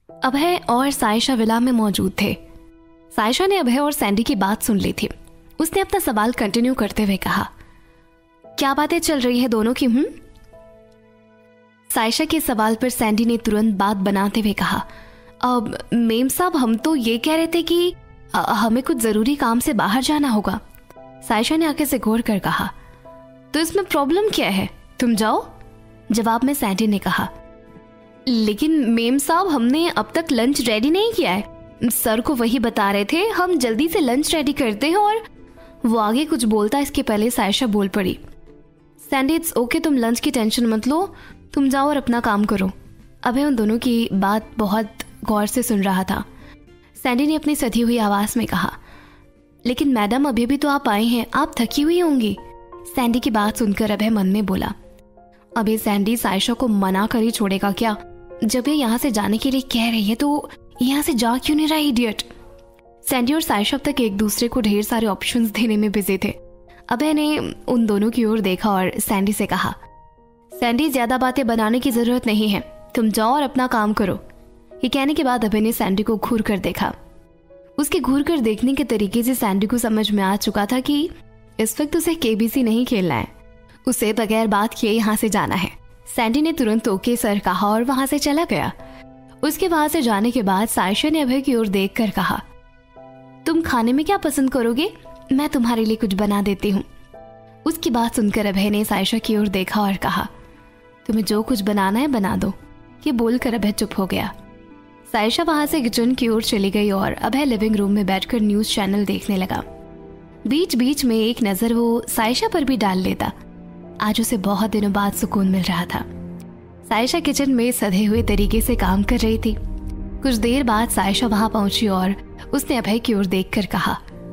अभय और सायशा विला में मौजूद थे। सायशा ने अभय और सैंडी की बात सुन ली थी। उसने अपना सवाल कंटिन्यू करते हुए कहा, क्या बातें चल रही है दोनों की? सायशा के सवाल पर सैंडी ने तुरंत बात बनाते हुए कहा, अब मेम साहब, हम तो ये कह रहे थे कि हमें कुछ जरूरी काम से बाहर जाना होगा। सायशा ने आंखें से घोर कर कहा, तो इसमें प्रॉब्लम क्या है, तुम जाओ। जवाब में सैंडी ने कहा, लेकिन मेम साहब, हमने अब तक लंच रेडी नहीं किया है। सर को वही बता रहे थे, हम जल्दी से लंच रेडी करते हैं। और वो आगे कुछ बोलता इसके पहले सायशा बोल पड़ी, सैंडी इट्स ओके, तुम लंच की टेंशन मत लो, तुम जाओ और अपना काम करो। अभय उन दोनों की बात बहुत गौर से सुन रहा था। सैंडी ने अपनी सधी हुई आवाज में कहा, लेकिन मैडम अभी भी तो आप आए हैं, आप थकी हुई होंगी। सैंडी की बात सुनकर अभय मन में बोला, अभी सैंडी सायशा को मना कर ही छोड़ेगा क्या? जब ये यहाँ से जाने के लिए कह रही है तो यहाँ से जा क्यों नहीं रहा इडियट? सैंडी और सायशा अब तक एक दूसरे को ढेर सारे ऑप्शंस देने में बिजी थे। अभय ने उन दोनों की ओर देखा और सैंडी से कहा, सैंडी, ज्यादा बातें बनाने की जरूरत नहीं है, तुम जाओ और अपना काम करो। ये कहने के बाद अभय ने सैंडी को घूर कर देखा। उसके घूर कर देखने के तरीके से सैंडी को समझ में आ चुका था कि इस वक्त उसे केबीसी नहीं खेलना है, उसे बगैर बात किए यहाँ से जाना है। सैंडी ने तुरंत ओके सर कहा और वहां से चला गया। उसके वहां से जाने के बाद सायशा ने अभय की ओर देखकर कहा, तुम खाने में क्या पसंद करोगे? मैं तुम्हारे लिए कुछ बना देती हूँ। उसकी बात सुनकर अभय ने सायशा की ओर देखा और कहा, तुम्हें जो कुछ बनाना है बना दो। ये बोलकर अभय चुप हो गया। सायशा वहां से किचन की ओर चली गई और अभय लिविंग रूम में बैठकर न्यूज चैनल देखने लगा। बीच बीच में एक नजर वो सायशा पर भी डाल लेता। आज उसे बहुत दिनों बाद सुकून मिल रहा था। सायशा किचन में सधे हुए तरीके से काम कर रही थी। कुछ देर बाद सायशा वहां पहुंची और उसने अभय की ओर देखकर कहा,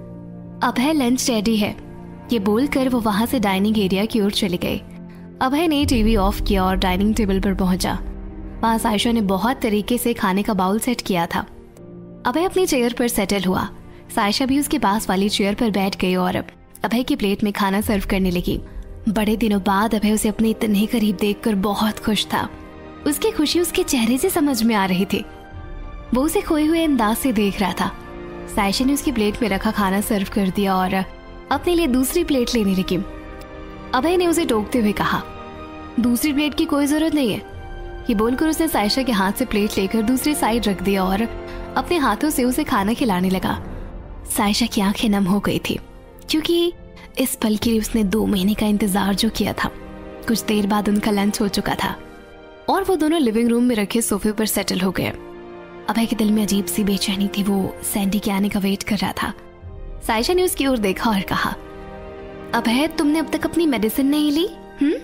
अभय लंच रेडी है। ये बोलकर वो वहां से डाइनिंग एरिया की ओर चली गई। अभय ने टीवी ऑफ किया और डाइनिंग टेबल पर पहुंचा। वहां सायशा ने बहुत तरीके से खाने का बाउल सेट किया था। अभय अपनी चेयर पर सेटल हुआ। सायशा भी उसके पास वाली चेयर पर बैठ गई और अभय की प्लेट में खाना सर्व करने लगी। बड़े दिनों बाद अभय उसे अपने इतने करीब देखकर बहुत खुश था। उसकी खुशी उसके चेहरे से समझ में आ रही थी। वो उसे खोए हुए अंदाज से देख रहा था। सायशा ने उसकी प्लेट में रखा खाना सर्व कर दिया और अपने लिए दूसरी प्लेट लेने लगी। अभय ने उसे टोकते हुए कहा, दूसरी प्लेट की कोई जरूरत नहीं है। ये बोलकर उसने सायशा के हाथ से प्लेट लेकर दूसरी साइड रख दिया और अपने हाथों से उसे खाना खिलाने लगा। सायशा की आंखें नम हो गई थी, क्योंकि इस पल के लिए उसने 2 महीने का इंतजार जो किया था। कुछ देर बाद उनका लंच हो चुका था और वो दोनों लिविंग रूम में रखे सोफे पर सेटल हो गए। अभय के दिल में अजीब सी बेचैनी थी। वो सैंडी के आने का वेट कर रहा था। सायशा ने उसकी ओर देखा और कहा, अभय, तुमने अब तक अपनी मेडिसिन नहीं ली?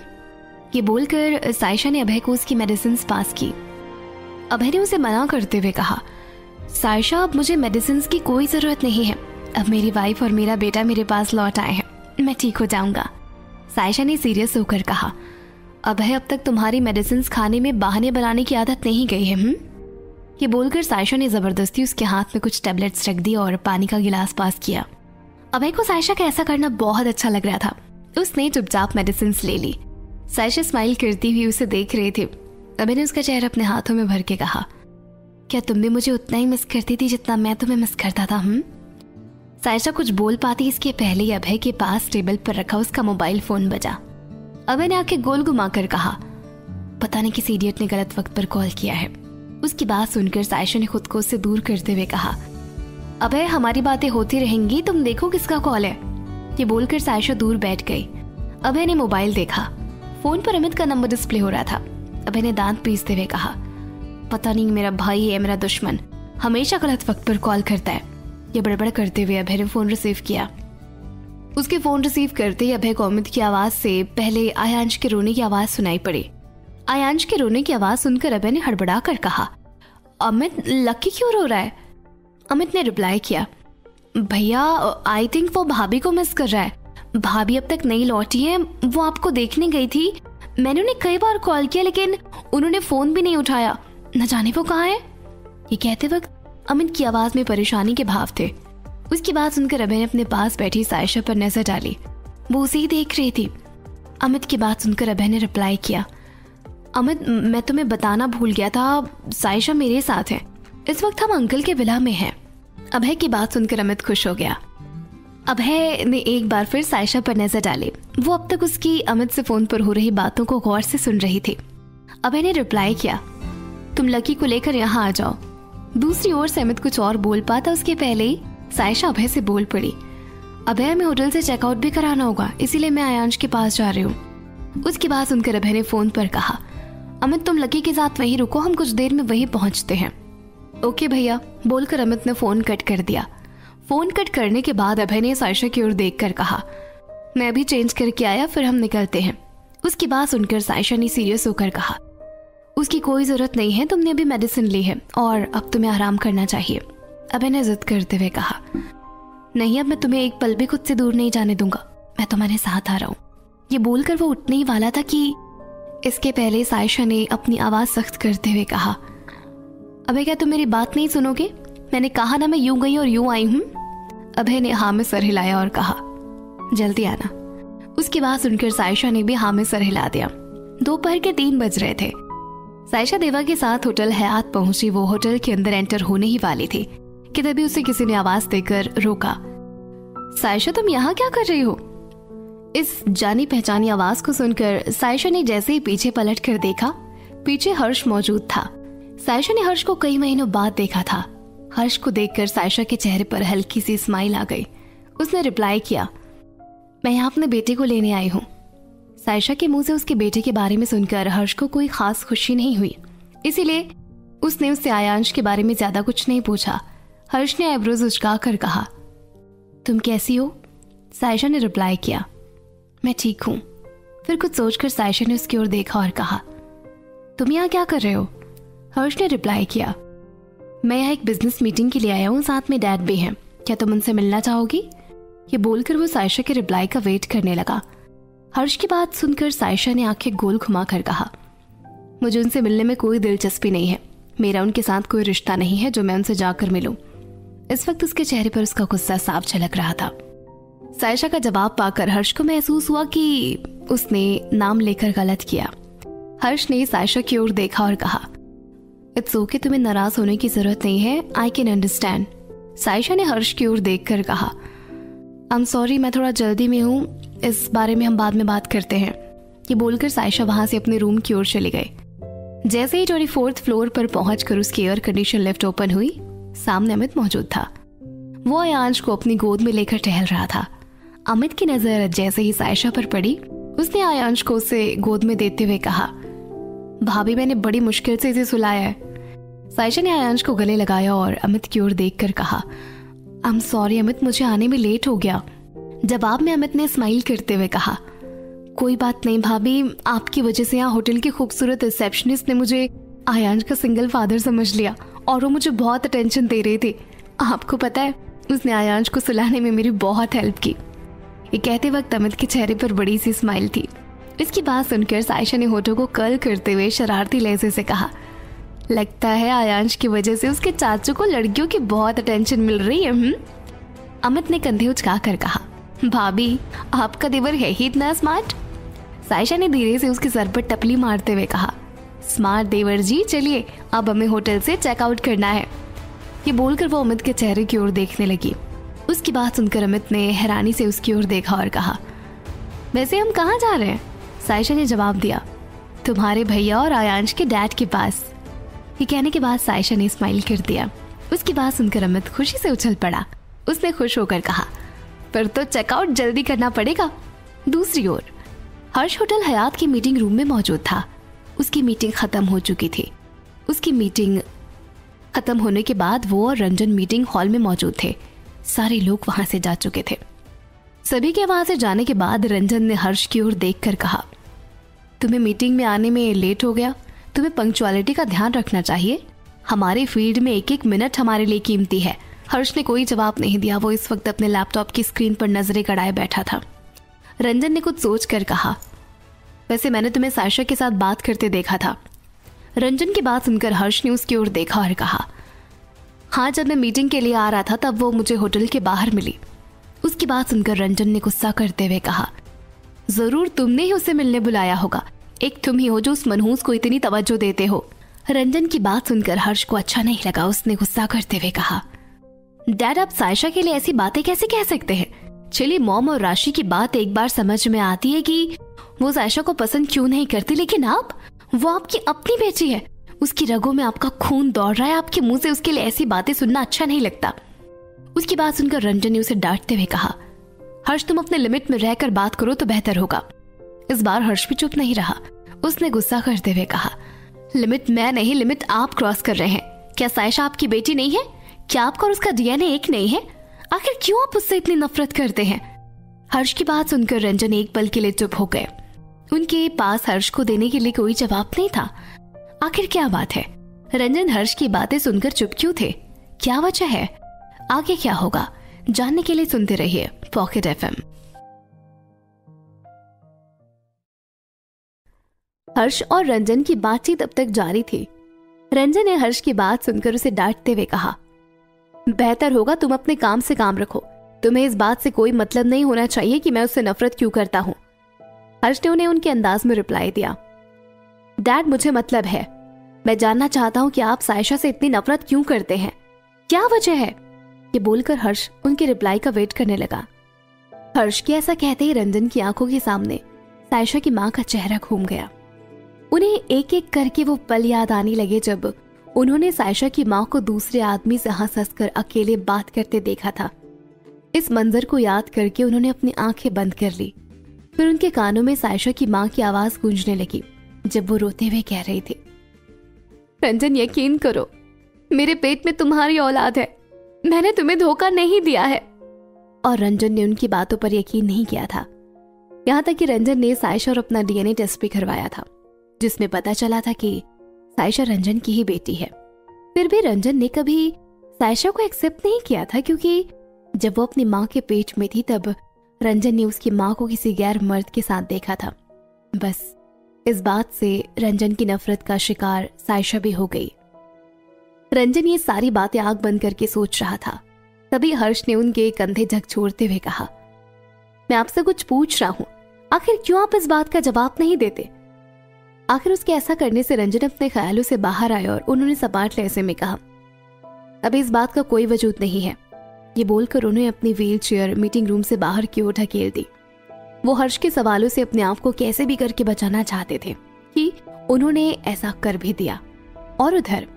ये बोलकर सायशा ने अभय को उसकी मेडिसिन पास की। अभय ने उसे मना करते हुए कहा, सायशा, अब मुझे मेडिसिन की कोई जरूरत नहीं है। अब मेरी वाइफ और मेरा बेटा मेरे पास लौट आए हैं, मैं ठीक हो जाऊंगा। सायशा ने सीरियस होकर कहा, अभय, अब तक तुम्हारी मेडिसिन खाने में बहाने बनाने की आदत नहीं गई है। ये बोलकर सायशा ने जबरदस्ती उसके हाथ में कुछ टैबलेट्स रख दी और पानी का गिलास पास किया। अभय को सायशा का ऐसा करना बहुत अच्छा लग रहा था। उसने चुपचाप मेडिसिन ले ली। सायशा स्माइल करती हुई उसे देख रही थी। अभय ने उसका चेहरा अपने हाथों में भर के कहा, क्या तुम भी मुझे उतना ही मिस करती थी जितना मैं तुम्हें मिस करता था? सायशा कुछ बोल पाती इसके पहले ही अभय के पास टेबल पर रखा उसका मोबाइल फोन बजा। अभय ने आंखें गोल घुमाकर कहा, पता नहीं किसी इडियट ने गलत वक्त पर कॉल किया है। उसकी बात सुनकर सायशा ने खुद को उससे दूर करते हुए कहा, अभय, हमारी बातें होती रहेंगी, तुम देखो किसका कॉल है। ये बोलकर सायशा दूर बैठ गई। अभय ने मोबाइल देखा। फोन पर अमित का नंबर डिस्प्ले हो रहा था। अभय ने दांत पीसते हुए कहा, पता नहीं मेरा भाई है मेरा दुश्मन, हमेशा गलत वक्त पर कॉल करता है। ये बड़बड़ करते हुए अभय ने फोन रिसीव किया। उसके फोन रिसीव करते ही अभय को अमित की आवाज से पहले आयांश के रोने की आवाज सुनाई पड़ी। आयांश के रोने की आवाज सुनकर अभय ने हड़बड़ा कर कहा, अमित, लकी क्यों रो रहा है? अमित ने रिप्लाई किया, भैया, आई थिंक वो भाभी को मिस कर रहा है। भाभी अब तक नहीं लौटी है, वो आपको देखने गई थी। मैंने उन्हें कई बार कॉल किया लेकिन उन्होंने फोन भी नहीं उठाया, न जाने वो कहाँ है। ये कहते वक्त अमित की आवाज में परेशानी के भाव थे। उसकी बात सुनकर अभय ने अपने पास बैठी सायशा पर नजर डाली। वो उसे ही देख रही थी। अमित की बात सुनकर अभय ने रिप्लाई किया, अमित, मैं तुम्हें बताना भूल गया था, सायशा मेरे साथ है। इस वक्त हम अंकल के विला में हैं। अभय की बात सुनकर अमित खुश हो गया। अभय ने एक बार फिर सायशा पर नजर डाली। वो अब तक उसकी अमित से फोन पर हो रही बातों को गौर से सुन रही थी। अभय ने रिप्लाई किया, तुम लकी को लेकर यहाँ आ जाओ। दूसरी ओर से अमित कुछ और बोल पाता उसके पहले ही सायशा अभय से बोल पड़ी, अभय हमें होटल से चेकआउट भी कराना होगा, इसीलिए मैं आयांश के पास जा रही हूँ। उसकी बात सुनकर अभय ने फोन पर कहा, अमित तुम लकी के साथ वहीं रुको, हम कुछ देर में वहीं पहुंचते हैं। ओके भैया, बोलकर अमित ने फोन कट कर दिया। फोन कट करने के बाद अभय ने सायशा की ओर देखकर कहा, मैं भी चेंज करके आया, फिर हम निकलते हैं। उसकी बात सुनकर सायशा ने सीरियस होकर कहा, उसकी कोई जरूरत नहीं है, तुमने अभी मेडिसिन ली है और अब तुम्हें आराम करना चाहिए। अभय ने जिद करते हुए कहा, नहीं अब मैं तुम्हें एक पल भी खुद से दूर नहीं जाने दूंगा, मैं तुम्हारे साथ आ रहा हूँ। ये बोलकर वो उठने ही वाला था कि इसके पहले सायशा ने अपनी आवाज सख्त करते हुए कहा, अभय क्या तुम मेरी बात नहीं सुनोगे? मैंने कहा ना मैं यूं गई और यूं आई हूँ। अभय ने हाँ में सर हिलाया और कहा, जल्दी आना। उसकी बात सुनकर सायशा ने भी हाँ में सर हिला दिया। दोपहर के 3 बज रहे थे। सायशा देवा के साथ होटल हयात पहुंची। वो होटल के अंदर एंटर होने ही वाली थी कि तभी उसे किसी ने आवाज देकर रोका। सायशा तुम यहाँ क्या कर रही हो? इस जानी पहचानी आवाज को सुनकर सायशा ने जैसे ही पीछे पलट कर देखा, पीछे हर्ष मौजूद था। सायशा ने हर्ष को कई महीनों बाद देखा था। हर्ष को देखकर सायशा के चेहरे पर हल्की सी स्माइल आ गई। उसने रिप्लाई किया, मैं यहाँ अपने बेटे को लेने आई हूँ। सायशा के मुंह से उसके बेटे के बारे में सुनकर हर्ष को कोई खास खुशी नहीं हुई, इसीलिए उसने उससे आयांश के बारे में ज्यादा कुछ नहीं पूछा। हर्ष ने आईब्रोज उचकाकर कहा, तुम कैसी हो? सायशा ने रिप्लाई किया, मैं ठीक हूं। फिर कुछ सोचकर सायशा ने उसकी ओर देखा और कहा, तुम यहाँ क्या कर रहे हो? हर्ष ने रिप्लाई किया, मैं यहाँ एक बिजनेस मीटिंग के लिए आया हूँ, साथ में डैड भी हैं, क्या तुम उनसे मिलना चाहोगी? ये बोलकर वो सायशा के रिप्लाई का वेट करने लगा। हर्ष की बात सुनकर सायशा ने आंखें गोल घुमाकर कहा, मुझे उनसे मिलने में कोई दिलचस्पी नहीं है, मेरा उनके साथ कोई रिश्ता नहीं है जो मैं उनसे जाकर मिलूं। इस वक्त उसके चेहरे पर उसका गुस्सा साफ झलक रहा था। सायशा का जवाब पाकर हर्ष को महसूस हुआ कि उसने नाम लेकर गलत किया। हर्ष ने सायशा की ओर देखा और कहा, इट्स ओके, तुम्हें नाराज होने की जरूरत नहीं है, आई कैन अंडरस्टैंड। सायशा ने हर्ष की ओर देखकर कहा, आई एम सॉरी, मैं थोड़ा जल्दी में हूँ, इस बारे में हम बाद में बात करते हैं। ये बोलकर सायशा वहां से अपने रूम की ओर चली गई। जैसे ही 24th फ्लोर पर पहुंचकर उसकी एयर कंडीशन लिफ्ट ओपन हुई, सामने अमित मौजूद था। वो आयांश को अपनी गोद में लेकर टहल रहा था। अमित की नजर जैसे ही सायशा पर पड़ी, उसने आयांश को उसे गोद में देते हुए कहा, भाभी मैंने बड़ी मुश्किल से इसे सुलाया है। सायशा ने आयांश को गले लगाया और अमित की ओर देखकर कहा, आई एम सॉरी अमित, मुझे आने में लेट हो गया। जवाब में अमित ने स्माइल करते हुए कहा, कोई बात नहीं भाभी, आपकी वजह से यहाँ होटल की खूबसूरत रिसेप्शनिस्ट ने मुझे आयांश का सिंगल फादर समझ लिया और वो मुझे बहुत अटेंशन दे रही थी। आपको पता है, उसने आयांश को सुलाने में मेरी बहुत हेल्प की। ये कहते वक्त अमित के चेहरे पर बड़ी सी स्माइल थी। इसकी बात सुनकर सायशा ने होठों को कर्ल करते हुए शरारती लहजे से कहा, लगता है आयांश की वजह से उसके चाचू को लड़कियों की बहुत अटेंशन मिल रही है। अमित ने कंधे उचकाकर कहा, भाभी आपका देवर है ही इतना स्मार्ट। सायशा ने धीरे से उसके सर पर टपली मारते हुए कहा, स्मार्ट देवर जी, चलिए अब हमें होटल से चेकआउट करना है। ये बोलकर वो अमित के चेहरे की ओर देखने लगी। उसकी बात सुनकर अमित ने हैरानी से उसकी ओर देखा और कहा, वैसे हम कहाँ जा रहे हैं? सायशा ने जवाब दिया, तुम्हारे भैया और आयांश के डैड के पास। ये कहने के बाद सायशा ने स्माइल कर दिया। उसकी बात सुनकर अमित खुशी से उछल पड़ा। उसने खुश होकर कहा, फिर तो चेकआउट जल्दी करना पड़ेगा। दूसरी ओर हर्ष होटल हयात की मीटिंग रूम में मौजूद था। उसकी मीटिंग खत्म हो चुकी थी। उसकी मीटिंग खत्म होने के बाद वो और रंजन मीटिंग हॉल में मौजूद थे। सारे लोग वहां से जा चुके थे। सभी के वहां से जाने के बाद रंजन ने हर्ष की ओर देखकर कहा, तुम्हें मीटिंग में आने में लेट हो गया, तुम्हें पंक्चुअलिटी का ध्यान रखना चाहिए। हमारे फील्ड में एक एक मिनट हमारे लिए कीमती है। हर्ष ने कोई जवाब नहीं दिया। वो इस वक्त अपने लैपटॉप की स्क्रीन पर नजरें गड़ाए बैठा था। रंजन ने कुछ सोच कर कहा, वैसे मैंने तुम्हें सायशा के साथ बात करते देखा था। रंजन की बात सुनकर हर्ष ने उसकी ओर देखा और कहा, हाँ, जब मैं मीटिंग के लिए आ रहा था तब वो मुझे होटल के बाहर मिली। उसकी बात सुनकर रंजन ने गुस्सा करते हुए कहा, जरूर तुमने ही उसे मिलने बुलाया होगा। एक तुम ही हो जो उस मनहूस को इतनी तवज्जो देते हो। रंजन की बात सुनकर हर्ष को अच्छा नहीं लगा। उसने गुस्सा करते हुए कहा, डैड आप सायशा के लिए ऐसी बातें कैसे कह सकते हैं? चलिए मॉम और राशि की बात एक बार समझ में आती है कि वो सायशा को पसंद क्यों नहीं करती, लेकिन आप, वो आपकी अपनी बेटी है, उसकी रगों में आपका खून दौड़ रहा है, आपके मुंह से उसके लिए ऐसी बातें सुनना अच्छा नहीं लगता। उसकी बात सुनकर रंजन ने उसे डांटते हुए कहा, हर्ष तुम अपने लिमिट में रहकर बात करो तो बेहतर होगा। इस बार हर्ष भी चुप नहीं रहा। उसने गुस्सा करते हुए कहा, लिमिट मैं नहीं, लिमिट आप क्रॉस कर रहे हैं। क्या सायशा आपकी बेटी नहीं है? क्या आपका और उसका डीएनए एक नहीं है? आखिर क्यों आप उससे इतनी नफरत करते हैं? हर्ष की बात सुनकर रंजन एक पल के लिए चुप हो गए। उनके पास हर्ष को देने के लिए कोई जवाब नहीं था। आखिर क्या बात है? रंजन हर्ष की बातें सुनकर चुप क्यों थे? क्या वजह है? आगे क्या होगा जानने के लिए सुनते रहिए पॉकेट एफएम। हर्ष और रंजन की बातचीत अब तक जारी थी। रंजन ने हर्ष की बात सुनकर उसे डांटते हुए कहा, बेहतर होगा तुम अपने काम से काम रखो। तुम्हें इस बात से कोई मतलब नहीं होना चाहिए कि मैं उससे नफरत क्यों करता हूं। हर्ष ने उन्हें उनके अंदाज में रिप्लाई दिया, डैड मुझे मतलब है। मैं जानना चाहता हूं कि आप सायशा से इतनी नफरत क्यों करते हैं, क्या वजह है? ये बोलकर हर्ष उनके रिप्लाई का वेट करने लगा। हर्ष के ऐसा कहते ही रंजन की आंखों के सामने सायशा की मां का चेहरा घूम गया। उन्हें एक एक करके वो पल याद आने लगे जब उन्होंने सायशा की मां को दूसरे आदमी से हंस हंस कर अकेले बात करते देखा था। इस मंजर को याद करके उन्होंने अपनी आंखें बंद कर ली। फिर उनके कानों में सायशा की मां की आवाज गूंजने लगी जब वो रोते हुए कह रही थी, रंजन यकीन करो, मेरे पेट में तुम्हारी औलाद है, मैंने तुम्हें धोखा नहीं दिया है। और रंजन ने उनकी बातों पर यकीन नहीं किया था। यहाँ तक कि रंजन ने सायशा और अपना डीएनए टेस्ट भी करवाया था, जिसमें पता चला था कि सायशा रंजन की ही बेटी है। फिर भी रंजन ने कभी सायशा को एक्सेप्ट नहीं किया था, क्योंकि जब वो अपनी माँ के पेट में थी तब रंजन ने उसकी माँ को किसी गैर मर्द के साथ देखा था। बस इस बात से रंजन की नफरत का शिकार सायशा भी हो गई। रंजन ये सारी बातें आंख बंद करके सोच रहा था। तभी हर्ष ने उनके कंधे झकझोरते हुए कहा, मैं आपसे कुछ पूछ रहा हूं, आखिर क्यों आप इस बात का जवाब नहीं देते? आखिर उसके ऐसा करने से रंजन अपने ख्यालों से बाहर आए और उन्होंने सपाट लहजे में कहा, अभी इस बात का कोई वजूद नहीं है। ये बोलकर उन्हें अपनी व्हील चेयर मीटिंग रूम से बाहर की ओर ढकेल दी। वो हर्ष के सवालों से अपने आप को कैसे भी करके बचाना चाहते थे कि उन्होंने ऐसा कर भी दिया। और उधर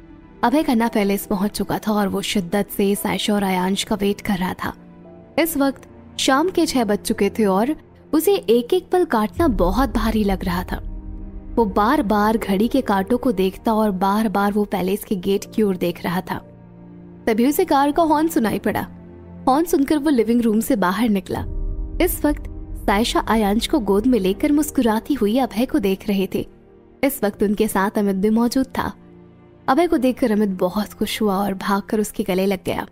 अभय खन्ना पैलेस पहुंच चुका था और वो शिद्दत से सायशा और आयांश का वेट कर रहा था। इस वक्त शाम के 6 बज चुके थे और उसे एक एक पल काटना बहुत भारी लग रहा था। वो बार बार घड़ी के कांटों को देखता और बार बार वो पैलेस के गेट की ओर देख रहा था। तभी उसे कार का हॉर्न सुनाई पड़ा। हॉर्न सुनकर वो लिविंग रूम से बाहर निकला। इस वक्त सायशा आयांश को गोद में लेकर मुस्कुराती हुई अभय को देख रहे थे। इस वक्त उनके साथ अमित भी मौजूद था। अभय को देखकर अमित बहुत खुश हुआ और भागकर उसके गले लग गया।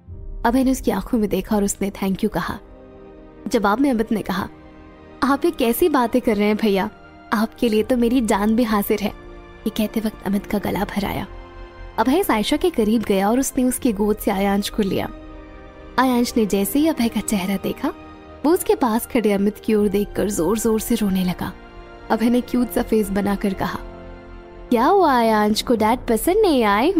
अभय ने उसकी आंखों में देखा और उसने थैंक यू कहा। जवाब में अमित ने कहा, आप ये कैसी बातें कर रहे हैं भैया, आपके लिए तो मेरी जान भी हाजिर है। ये कहते वक्त अमित का गला भर आया। अभय सायशा के करीब गया और उसने उसकी गोद से आयांश को लिया। आयांश ने जैसे ही अभय का चेहरा देखा, वो उसके पास खड़े अमित की ओर देखकर जोर जोर से रोने लगा। अभय ने क्यूट सा फेस बनाकर कहा, क्या हुआ आयांश को डैड पसंद नहीं आए?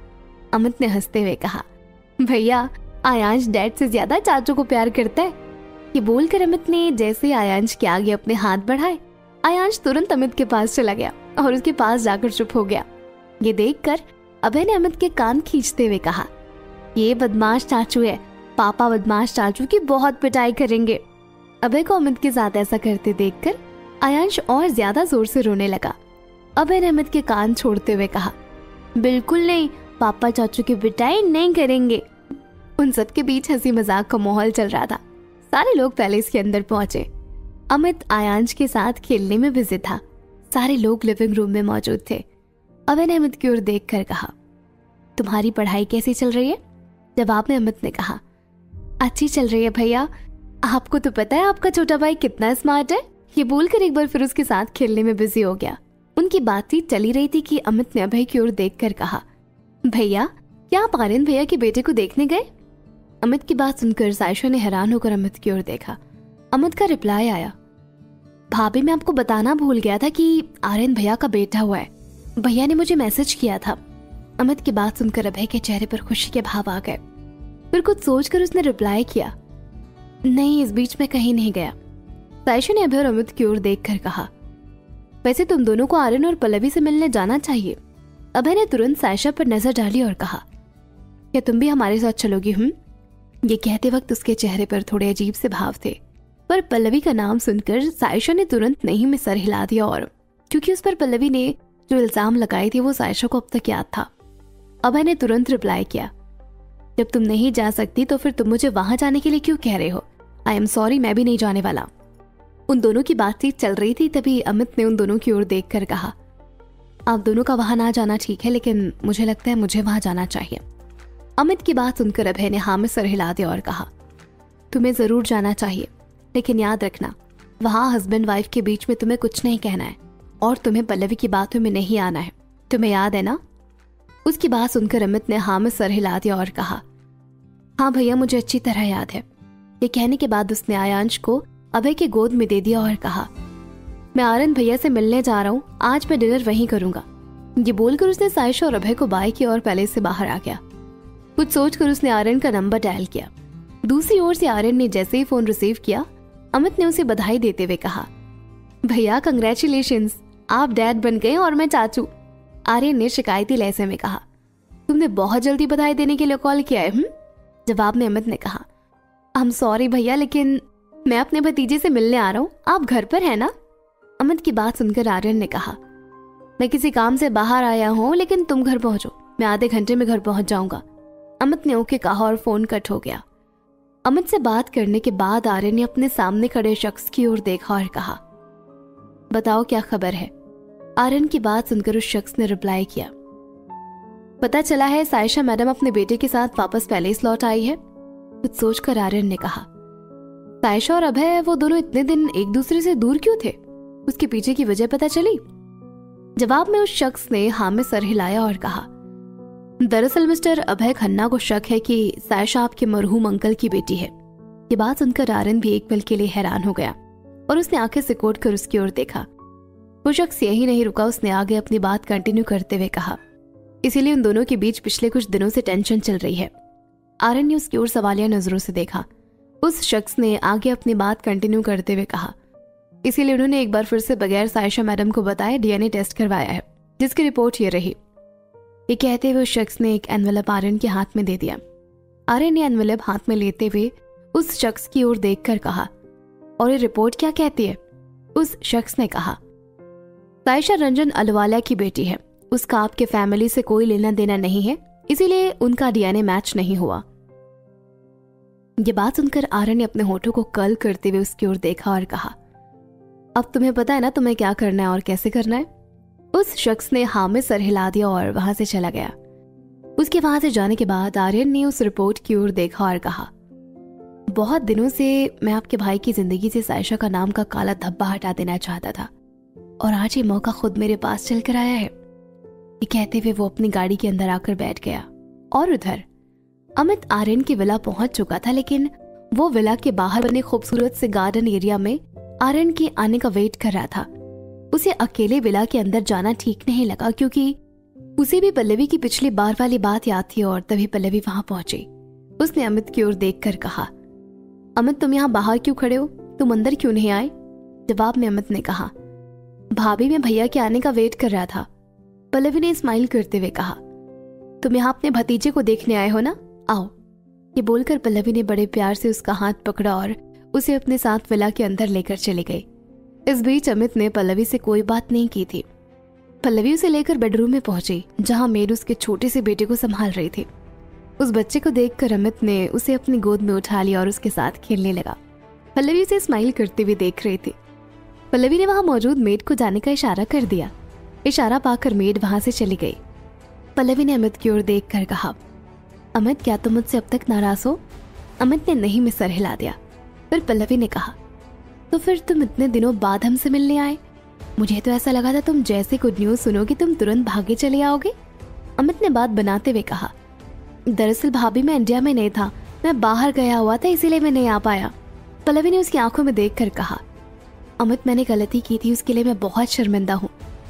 अमित ने हंसते हुए कहा, भैया आयांश डैड से ज्यादा चाचू को प्यार करता है। ये बोलकर अमित ने जैसे आयांश के आगे अपने हाथ बढ़ाए, आयांश तुरंत अमित के पास चला गया और उसके पास जाकर चुप हो गया। ये देखकर अभय ने अमित के कान खींचते हुए कहा, ये बदमाश चाचू है, पापा बदमाश चाचू की बहुत पिटाई करेंगे। अभय को अमित के साथ ऐसा करते देखकर आयांश और ज्यादा जोर से रोने लगा। अभय ने अमित के कान छोड़ते हुए कहा, बिल्कुल नहीं, पापा चाचू की पिटाई नहीं करेंगे। उन सबके बीच हंसी मजाक का माहौल चल रहा था। सारे लोग पैलेस के अंदर पहुंचे। अमित आयांश के साथ खेलने में बिजी था। सारे लोग लिविंग रूम में मौजूद थे। अभय ने अमित की ओर देखकर कहा, तुम्हारी पढ़ाई कैसी चल रही है? जवाब में अमित ने कहा, अच्छी चल रही है भैया, आपको तो पता है आपका छोटा भाई कितना स्मार्ट है। ये बोलकर एक बार फिर उसके साथ खेलने में बिजी हो गया। उनकी बातचीत चली रही थी कि अमित ने अभय की ओर देखकर कहा, भैया क्या आप आर्यन भैया के बेटे को देखने गए? अमित की बात सुनकर सायशा ने हैरान होकर अमित की ओर देखा। अमित का रिप्लाई आया, भाभी मैं आपको बताना भूल गया था कि आर्यन भैया का बेटा हुआ है। भैया ने मुझे मैसेज किया था। अमित की बात सुनकर अभय के चेहरे पर खुशी के भाव आ गए। फिर कुछ सोचकर उसने रिप्लाई किया, नहीं, इस बीच में कहीं नहीं गया। सायशा ने अभय और अमित की ओर देखकर कहा, वैसे तुम दोनों को आर्यन और पल्लवी से मिलने जाना चाहिए। अभय ने तुरंत सायशा पर नजर डाली और कहा, क्या तुम भी हमारे साथ चलोगी? ये कहते वक्त उसके चेहरे पर थोड़े अजीब से भाव थे, पर पल्लवी का नाम सुनकर सायशा ने तुरंत नहीं में सर हिला दिया। और क्योंकि उस पर पल्लवी ने जो इल्जाम लगाए थे वो सायशा को अब तक याद था, अभय ने तुरंत रिप्लाई किया, जब तुम नहीं जा सकती तो फिर तुम मुझे वहां जाने के लिए क्यों कह रहे हो? आई एम सॉरी, मैं भी नहीं जाने वाला। उन दोनों की बातचीत चल रही थी, तभी अमित ने उन दोनों की ओर देखकर कहा, आप दोनों का वहां ना जाना ठीक है, लेकिन मुझे लगता है मुझे वहां जाना चाहिए। अमित की बात सुनकर अभय ने हाँ में सर हिला दिया और कहा, तुम्हें जरूर जाना चाहिए, लेकिन याद रखना वहां हस्बैंड वाइफ के बीच में तुम्हें कुछ नहीं कहना है और तुम्हें पल्लवी की बातों में नहीं आना है। तुम्हें याद है ना? उसकी बात सुनकर अमित ने हाँ में सर हिला दिया और कहा, हाँ भैया, मुझे अच्छी तरह याद है। ये कहने के बाद उसने आयांश को अभय के गोद में दे दिया और कहा, मैं आर्यन भैया से मिलने जा रहा हूँ, आज मैं डिनर वहीं करूंगा। ये बोलकर उसने सायशा और अभय को बाय किया और पैलेस से बाहर आ गया। कुछ सोचकर उसने आर्यन का नंबर डायल किया। दूसरी ओर से आर्यन ने जैसे ही फोन रिसीव किया, अमित ने उसे बधाई देते हुए कहा, भैया कंग्रेचुलेशंस, आप डैड बन गए और मैं चाचू। आर्यन ने शिकायती लहजे में कहा, तुमने बहुत जल्दी बधाई देने के लिए कॉल किया है? जवाब में अमित ने कहा, आई एम सॉरी भैया, लेकिन मैं अपने भतीजे से मिलने आ रहा हूँ, आप घर पर है ना? अमित की बात सुनकर आर्यन ने कहा, मैं किसी काम से बाहर आया हूँ, लेकिन तुम घर पहुंचो, मैं आधे घंटे में घर पहुंच जाऊंगा। अमित ने ओके कहा और फोन कट हो गया। अमित से बात करने के बाद आर्यन ने अपने सामने खड़े शख्स की ओर देखा और कहा, बताओ क्या खबर है? आर्यन की बात सुनकर उस शख्स ने रिप्लाई किया, पता चला है सायशा मैडम अपने बेटे के साथ वापस पैलेस लौट आई है। कुछ सोचकर आर्यन ने कहा, सायशा और अभय वो दोनों इतने दिन एक दूसरे से दूर क्यों थे? उसके पीछे की वजह पता चली? जवाब में उस शख्स ने हाँ में सर हिलाया और कहा, दरअसल मिस्टर अभय खन्ना को शक है कि सायशा आपके मरहूम अंकल की बेटी है। ये बात सुनकर आर्यन भी एक पल के लिए हैरान हो गया और उसने आंखें सिकोड़ कर उसकी ओर देखा। वो शख्स यही नहीं रुका, उसने आगे अपनी बात कंटिन्यू करते हुए कहा, इसीलिए उन दोनों के बीच पिछले कुछ दिनों से टेंशन चल रही है। आर्यन ने उसकी ओर सवालिया नजरों से देखा। उस शख्स ने आगे अपनी बात कंटिन्यू करते हुए कहा, इसीलिए उन्होंने एक बार फिर से बगैर सायशा मैडम को बताया डीएनए टेस्ट करवाया है, जिसकी रिपोर्ट ये रही। ये कहते हुए उस शख्स ने एक एनवेलप आर्यन के हाथ में दे दिया। आर्यन ने एनवेलप हाथ में लेते हुए उस शख्स की ओर देखकर कहा, और ये रिपोर्ट क्या कहती है? उस शख्स ने कहा, सायशा रंजन अलवालिया की बेटी है, उसका आपके फैमिली से कोई लेना देना नहीं है, इसीलिए उनका डीएनए मैच नहीं हुआ। ये बात सुनकर आर्यन ने अपने होठों को कर्ल करते हुए उसकी ओर देखा और कहा, अब तुम्हें पता है ना तुम्हें क्या करना है और कैसे करना है? उस शख्स ने हाँ में सर हिला दिया और वहां से चला गया। उसके वहां से जाने के बाद आर्यन ने उस रिपोर्ट की ओर देखा और कहा, बहुत दिनों से मैं आपके भाई की जिंदगी से सायशा का नाम का काला धब्बा हटा देना चाहता था और आज ये मौका खुद मेरे पास चल कर आया है। ये कहते हुए वो अपनी गाड़ी के अंदर आकर बैठ गया और उधर अमित आर्यन की विला पहुंच चुका था, लेकिन वो विला के बाहर बने खूबसूरत से गार्डन एरिया में आर्यन के आने का वेट कर रहा था। उसे अकेले विला के अंदर जाना ठीक नहीं लगा, क्योंकि उसे भी पल्लवी की पिछली बार वाली बात याद थी और तभी पल्लवी वहां पहुंची। उसने अमित की ओर देखकर कहा, अमित तुम यहाँ बाहर क्यों खड़े हो? तुम अंदर क्यों नहीं आए? जवाब में अमित ने कहा, भाभी मैं भैया के आने का वेट कर रहा था। पल्लवी ने स्माइल करते हुए कहा, तुम यहाँ अपने भतीजे को देखने आए हो ना, आओ। ये बोलकर पल्लवी ने बड़े प्यार से उसका हाथ पकड़ा और उसे अपने साथ विला के अंदर लेकर चली गई। इस बीच अमित ने पल्लवी से कोई बात नहीं की थी। पल्लवी उसे लेकर बेडरूम में पहुंची, जहां मेड उसके छोटे से बेटे को संभाल रही थी। उस बच्चे को देखकर अमित ने उसे अपनी गोद में उठा लिया और उसके साथ खेलने लगा। पल्लवी उसे स्माइल करते हुए देख रही थी। पल्लवी ने वहां मौजूद मेड को जाने का इशारा कर दिया। इशारा पाकर मेड वहां से चली गई। पल्लवी ने अमित की ओर देखकर कहा, अमित क्या तुम मुझसे अब तक नाराज हो? अमित ने नहीं में सर हिला दिया। फिर पल्लवी ने कहा, तो फिर तुम इतने दिनों बाद हमसे मिलने आए? मुझे तो ऐसा लगा था तुम जैसे गुड न्यूज सुनोगे तुम तुरंत भागे चले आओगे। अमित ने बात बनाते हुए कहा, दरअसल भाभी मैं इंडिया में नहीं था, मैं बाहर गया हुआ था, इसीलिए मैं नहीं आ पाया। पल्लवी ने उसकी आंखों में देखकर कहा, अमित मैंने गलती की थी, उसके लिए मैं बहुत शर्मिंदा हूँ।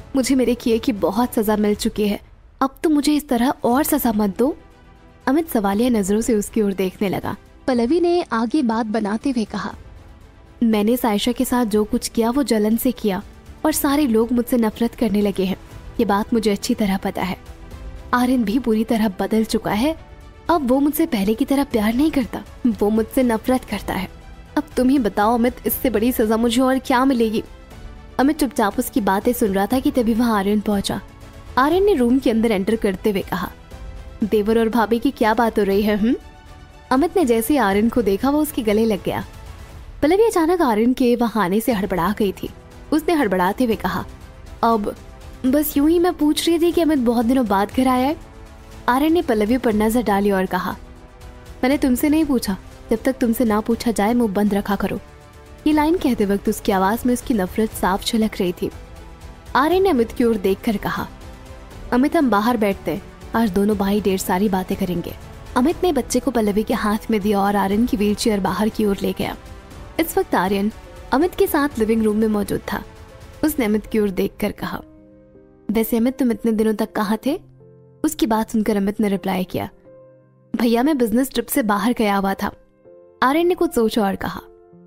मुझे मेरे किए की बहुत सजा मिल चुकी है, अब तो मुझे इस तरह और सजा मत दो। अमित सवालिया नजरों से उसकी ओर देखने लगा। पल्लवी ने आगे बात बनाते हुए कहा, मैंने सायशा के साथ जो कुछ किया वो जलन से किया और सारे लोग मुझसे नफरत करने लगे हैं। ये बात मुझे अच्छी तरह पता है। आर्यन भी पूरी तरह बदल चुका है। अब वो मुझसे पहले की तरह प्यार नहीं करता, वो मुझसे नफरत करता है। अब तुम ही बताओ अमित, इससे बड़ी सजा मुझे और क्या मिलेगी? अमित चुपचाप उसकी बातें सुन रहा था कि तभी वहां आर्यन पहुंचा। आर्यन ने रूम के अंदर एंटर करते हुए कहा, देवर और भाभी की क्या बात हो रही है? अमित ने जैसे ही आर्यन को देखा वो उसके गले लग गया। पल्लवी अचानक आर्यन के वहां आने से हड़बड़ा गई थी। उसने हड़बड़ाते हुए कहा, अब बस यूं ही मैं पूछ रही थी कि अमित बहुत दिनों बाद घर आया है। आर्यन ने पल्लवी पर नजर डाली और कहा, मैंने तुमसे नहीं पूछा, जब तक तुमसे ना पूछा जाए मुंह बंद रखा करो। ये लाइन कहते वक्त उसकी आवाज में उसकी नफरत साफ झलक रही थी। आर्यन ने अमित की ओर देखकर कहा, अमित हम बाहर बैठते हैं, आज दोनों भाई ढेर सारी बातें करेंगे। अमित ने बच्चे को पल्लवी के हाथ में दिया और आर्यन की व्हीलचेयर बाहर की ओर ले गया। इस वक्त आर्यन अमित के साथ लिविंग रूम में मौजूद था। उसने अमित की ओर देखकर कहा, वैसे अमित तुम इतने दिनों तक कहाँ थे? उसकी बात सुनकर अमित ने रिप्लाई किया, भैया मैं बिजनेस ट्रिप से बाहर गया हुआ था। आर्यन ने कुछ सोचा और कहा,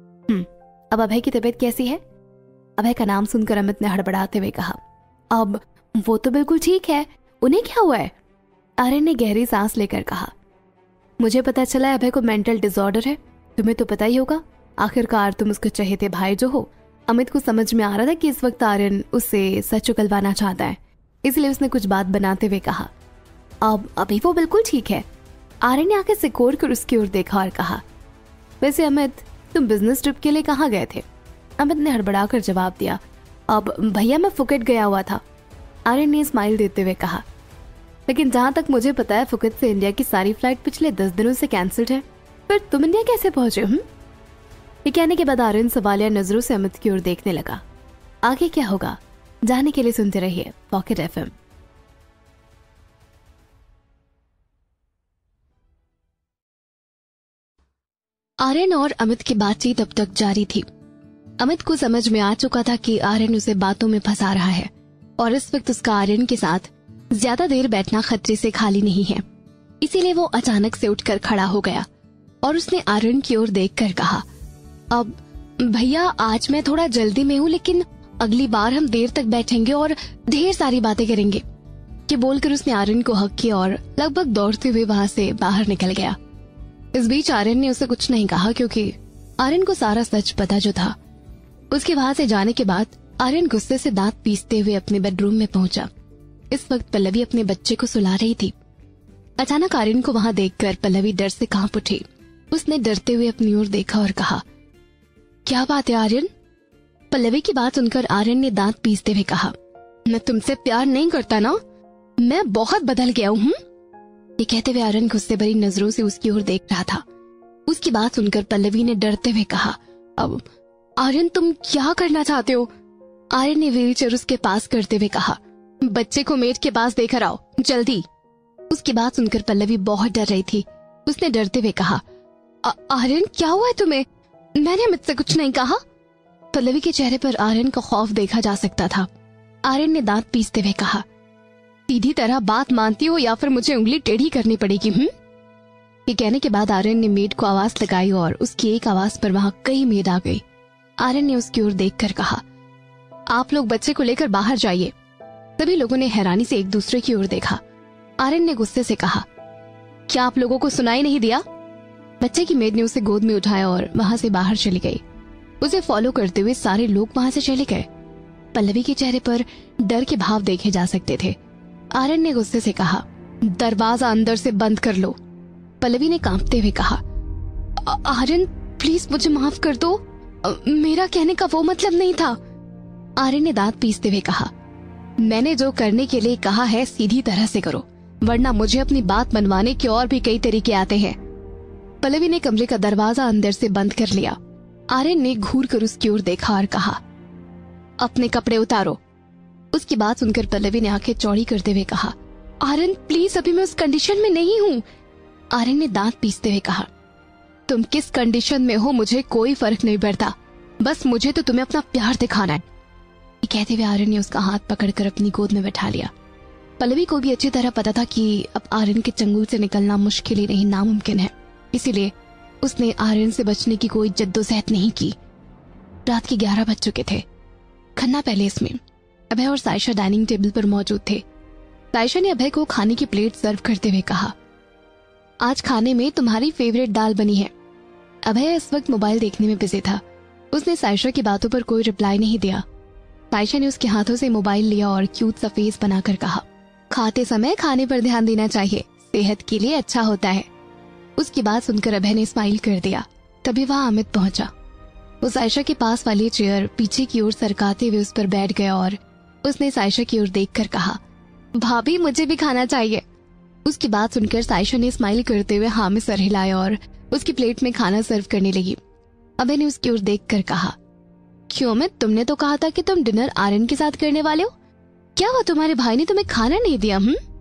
अब अभय की तबीयत कैसी है? अभय का नाम सुनकर अमित ने हड़बड़ाते हुए कहा, अब वो तो बिल्कुल ठीक है, उन्हें क्या हुआ है? आर्यन ने गहरी सांस लेकर कहा, मुझे पता चला है अभय को मेंटल डिसऑर्डर है। तुम्हें तो पता ही होगा, आखिरकार तुम उसके चहेते भाई जो हो। अमित को समझ में आ रहा था कि इस वक्त आर्यन उससे सच उगलवाना चाहता है, इसलिए उसने कुछ बात बनाते हुए कहा, अब अभी वो बिल्कुल ठीक है। आर्यन ने आंखें सिकोड़ कर उसकी ओर देखा और कहा, वैसे अमित तुम बिजनेस ट्रिप के लिए कहाँ गए थे? अमित ने हड़बड़ाकर जवाब दिया, अब भैया मैं फुकेट गया हुआ था। आर्यन ने स्माइल देते हुए कहा, लेकिन जहां तक मुझे पता है फुकेट से इंडिया की सारी फ्लाइट पिछले 10 दिनों से कैंसिल्ड है, फिर तुम इंडिया कैसे पहुंचे? ये कहने के बाद आर्यन सवालिया नजरों से अमित की ओर देखने लगा। आगे क्या होगा जानने के लिए सुनते रहिए पॉकेट FM। आर्यन और अमित की बातचीत अब तक जारी थी। अमित को समझ में आ चुका था कि आर्यन उसे बातों में फंसा रहा है और इस वक्त उसका आर्यन के साथ ज्यादा देर बैठना खतरे से खाली नहीं है। इसीलिए वो अचानक से उठकर खड़ा हो गया और उसने आर्यन की ओर देखकर कहा, अब भैया आज मैं थोड़ा जल्दी में हूँ, लेकिन अगली बार हम देर तक बैठेंगे और ढेर सारी बातें करेंगे। कि बोलकर उसने आर्यन को हक किया और लगभग दौड़ते हुए वहां से बाहर निकल गया। इस बीच आर्यन ने उसे कुछ नहीं कहा क्योंकि आर्यन को सारा सच पता जो था। उसके वहां से जाने के बाद आर्यन गुस्से से दांत पीसते हुए अपने बेडरूम में पहुंचा। इस वक्त पल्लवी अपने बच्चे को सुला रही थी। अचानक आर्यन को वहां देखकर पल्लवी डर से कांप उठी। उसने डरते हुए अपनी ओर देखा और कहा, क्या बात है आर्यन? पल्लवी की बात सुनकर आर्यन ने दांत पीसते हुए कहा, मैं तुमसे प्यार नहीं करता ना, मैं बहुत बदल गया हूँ। ये कहते हुए आर्यन गुस्से भरी नजरों से उसकी ओर देख रहा था। उसकी बात सुनकर पल्लवी ने डरते हुए कहा, अब आर्यन तुम क्या करना चाहते हो? आर्यन ने व्हीलचेयर उसके पास करते हुए कहा, बच्चे को मेड के पास देकर आओ जल्दी। उसकी बात सुनकर पल्लवी बहुत डर रही थी। उसने डरते हुए कहा, आर्यन क्या हुआ है तुम्हें? मैंने मुझसे कुछ नहीं कहा। पल्लवी के चेहरे पर आर्यन का खौफ देखा जा सकता था। आर्यन ने दांत पीसते हुए कहा, सीधी तरह बात मानती हो या फिर मुझे उंगली टेढ़ी करनी पड़ेगी? ये कहने के बाद आर्यन ने मेड को आवाज लगाई और उसकी एक आवाज पर वहां कई मेड आ गई। आर्यन ने उसकी ओर देखकर कहा, आप लोग बच्चे को लेकर बाहर जाइए। सभी लोगों ने हैरानी से एक दूसरे की ओर देखा। आर्यन ने गुस्से से कहा, क्या आप लोगों को सुनाई नहीं दिया? बच्चे की मेड ने उसे गोद में उठाया और वहां से बाहर चली गई। उसे फॉलो करते हुए सारे लोग वहां से चले गए। पल्लवी के चेहरे पर डर के भाव देखे जा सकते थे। आर्यन ने गुस्से से कहा, दरवाजा अंदर से बंद कर लो। पल्लवी ने कांपते हुए कहा, आर्यन प्लीज मुझे माफ कर दो, मेरा कहने का वो मतलब नहीं था। आर्यन ने दांत पीसते हुए कहा, मैंने जो करने के लिए कहा है सीधी तरह से करो, वरना मुझे अपनी बात मनवाने के और भी कई तरीके आते हैं। पल्लवी ने कमरे का दरवाजा अंदर से बंद कर लिया। आर्यन ने घूर कर उसकी ओर देखा और कहा, अपने कपड़े उतारो। उसकी बात सुनकर पल्लवी ने आंखें चौड़ी करते हुए कहा, आर्यन प्लीज अभी मैं उस कंडीशन में नहीं हूँ। आर्यन ने दांत पीसते हुए कहा, तुम किस कंडीशन में हो मुझे कोई फर्क नहीं पड़ता, बस मुझे तो तुम्हें अपना प्यार दिखाना है। ये कहते हुए आर्यन ने उसका हाथ पकड़कर अपनी गोद में बैठा लिया। पल्लवी को भी अच्छी तरह पता था कि अब आर्यन के चंगुल से निकलना मुश्किल ही नहीं नामुमकिन है, इसीलिए उसने आर्यन से बचने की कोई जद्दोजहद नहीं की। रात के 11 बज चुके थे। खन्ना पैलेस में अभय और सायशा डाइनिंग टेबल पर मौजूद थे। सायशा ने अभय को खाने की प्लेट सर्व करते हुए कहा, आज खाने में तुम्हारी फेवरेट दाल बनी है। अभय इस वक्त मोबाइल देखने में बिजी था। उसने सायशा की बातों पर कोई रिप्लाई नहीं दिया। सायशा ने उसके हाथों से मोबाइल लिया और क्यूट सा फेस बनाकर कहा, खाते समय खाने पर ध्यान देना चाहिए, सेहत के लिए अच्छा होता है। उसकी बात सुनकर अभय ने स्माइल कर दिया। तभी वहां अमित पहुंचा। वो सायशा के पास वाली चेयर पीछे की ओर सरकाते हुए उस पर बैठ गया और उसने सायशा की ओर देखकर कहा, भाभी मुझे भी खाना चाहिए। उसकी बात सुनकर सायशा ने स्माइल करते हुए हाँ में सर हिलाया और उसकी प्लेट में खाना सर्व करने लगी। अभय ने उसकी ओर देखकर कहा, क्यों अमित, तुमने तो कहा था कि तुम डिनर आर्यन के साथ करने वाले हो, क्या हुआ तुम्हारे भाई ने तुम्हें खाना नहीं दिया?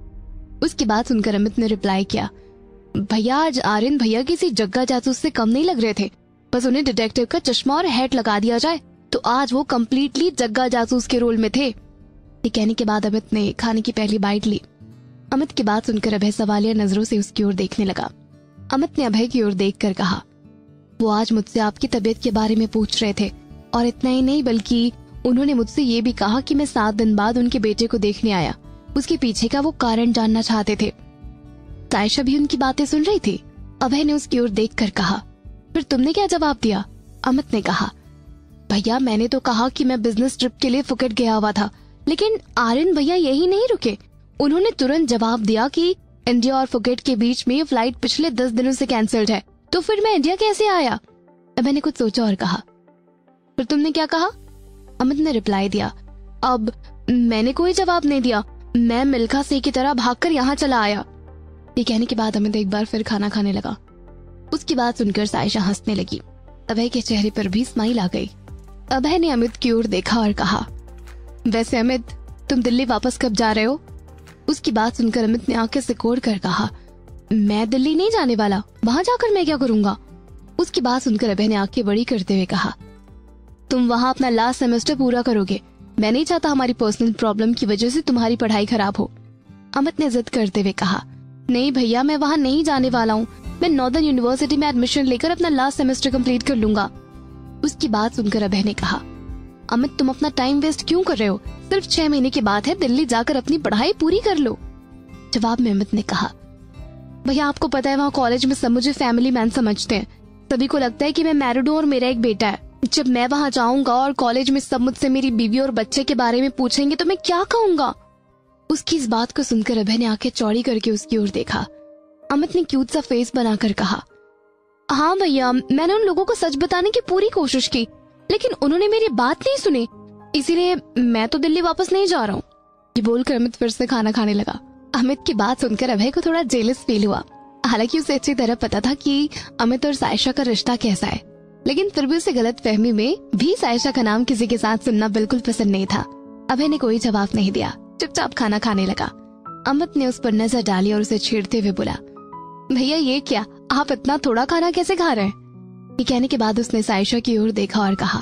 उसकी बात सुनकर अमित ने रिप्लाई किया, भैया आज आर्यन भैया किसी जग्गा जासूस से कम नहीं लग रहे थे, बस उन्हें डिटेक्टिव का चश्मा और हैट लगा दिया जाए तो आज वो कम्प्लीटली जग्गा जासूस के रोल में थे। ये कहने के बाद अमित ने खाने की पहली बाइट ली। अमित की बात सुनकर अभय सवालिया नजरों से उसकी ओर देखने लगा। अमित ने अभय की ओर देखकर कहा, वो आज मुझसे आपकी तबीयत के बारे में पूछ रहे थे और इतना ही नहीं बल्कि उन्होंने मुझसे ये भी कहा कि मैं 7 दिन बाद उनके बेटे को देखने आया, उसके पीछे का वो कारण जानना चाहते थे। सायशा भी उनकी बातें सुन रही थी। अभय ने उसकी ओर देखकर कहा, फिर तुमने क्या जवाब दिया? अमित ने कहा, भैया मैंने तो कहा कि मैं बिजनेस ट्रिप के लिए फुकेट गया हुआ था, लेकिन आर्यन भैया यही नहीं रुके। उन्होंने तुरंत जवाब दिया कि इंडिया और फुकेट के बीच में फ्लाइट पिछले 10 दिनों से कैंसल्ड है, तो फिर मैं इंडिया कैसे आया? अभय ने कुछ सोचा और कहा, फिर तुमने क्या कहा? अमित ने रिप्लाई दिया, अब मैंने कोई जवाब नहीं दिया, मैं मिल्खा सिंह की तरह भागकर यहाँ चला आया। ये कहने के बाद अमित एक बार फिर खाना खाने लगा। उसकी बात सुनकर सायशा हंसने लगी। अभय के चेहरे पर भी स्माइल आ गई। अभय ने अमित की ओर देखा और कहा, वैसे अमित तुम दिल्ली वापस कब जा रहे हो? उसकी बात सुनकर अमित ने आंखें सिकोड़ कर कहा, मैं दिल्ली नहीं जाने वाला, वहां जाकर मैं क्या करूंगा? उसकी बात सुनकर अभय ने आंखें बड़ी करते हुए कहा, तुम वहां अपना लास्ट सेमेस्टर पूरा करोगे, मैं नहीं चाहता हमारी पर्सनल प्रॉब्लम की वजह से तुम्हारी पढ़ाई खराब हो। अमित ने जिद करते हुए कहा, नहीं भैया मैं वहां नहीं जाने वाला हूँ, मैं नॉर्दर्न यूनिवर्सिटी में एडमिशन लेकर अपना लास्ट सेमेस्टर कंप्लीट कर लूंगा। उसकी बात सुनकर अभय ने कहा, अमित तुम अपना टाइम वेस्ट क्यों कर रहे हो? सिर्फ 6 महीने की बात है, दिल्ली जाकर अपनी पढ़ाई पूरी कर लो। जवाब में अमित ने कहा, भैया आपको पता है वहाँ कॉलेज में सब मुझे फैमिली मैन समझते हैं, सभी को लगता है कि मैं मैरिड हूँ और मेरा एक बेटा है। जब मैं वहाँ जाऊंगा और कॉलेज में सब मुझसे मेरी बीवी और बच्चे के बारे में पूछेंगे तो मैं क्या कहूंगा? उसकी इस बात को सुनकर अभय ने आंखें चौड़ी करके उसकी ओर देखा। अमित ने क्यूट सा फेस बनाकर कहा, हाँ भैया मैंने उन लोगों को सच बताने की पूरी कोशिश की, लेकिन उन्होंने मेरी बात नहीं सुनी, इसीलिए मैं तो दिल्ली वापस नहीं जा रहा हूँ। ये बोलकर अमित फिर से खाना खाने लगा। अमित की बात सुनकर अभय को थोड़ा जेलस फील हुआ। हालांकि उसे अच्छी तरह पता था कि अमित और सायशा का रिश्ता कैसा है, लेकिन फिर भी उसे गलत फहमी में भी सायशा का नाम किसी के साथ सुनना बिल्कुल पसंद नहीं था। अभय ने कोई जवाब नहीं दिया, चुपचाप खाना खाने लगा। अमित ने उस पर नजर डाली और उसे छेड़ते हुए बोला, भैया ये क्या, आप इतना थोड़ा खाना कैसे खा रहे हैं? ये कहने के बाद उसने सायशा की ओर देखा और कहा,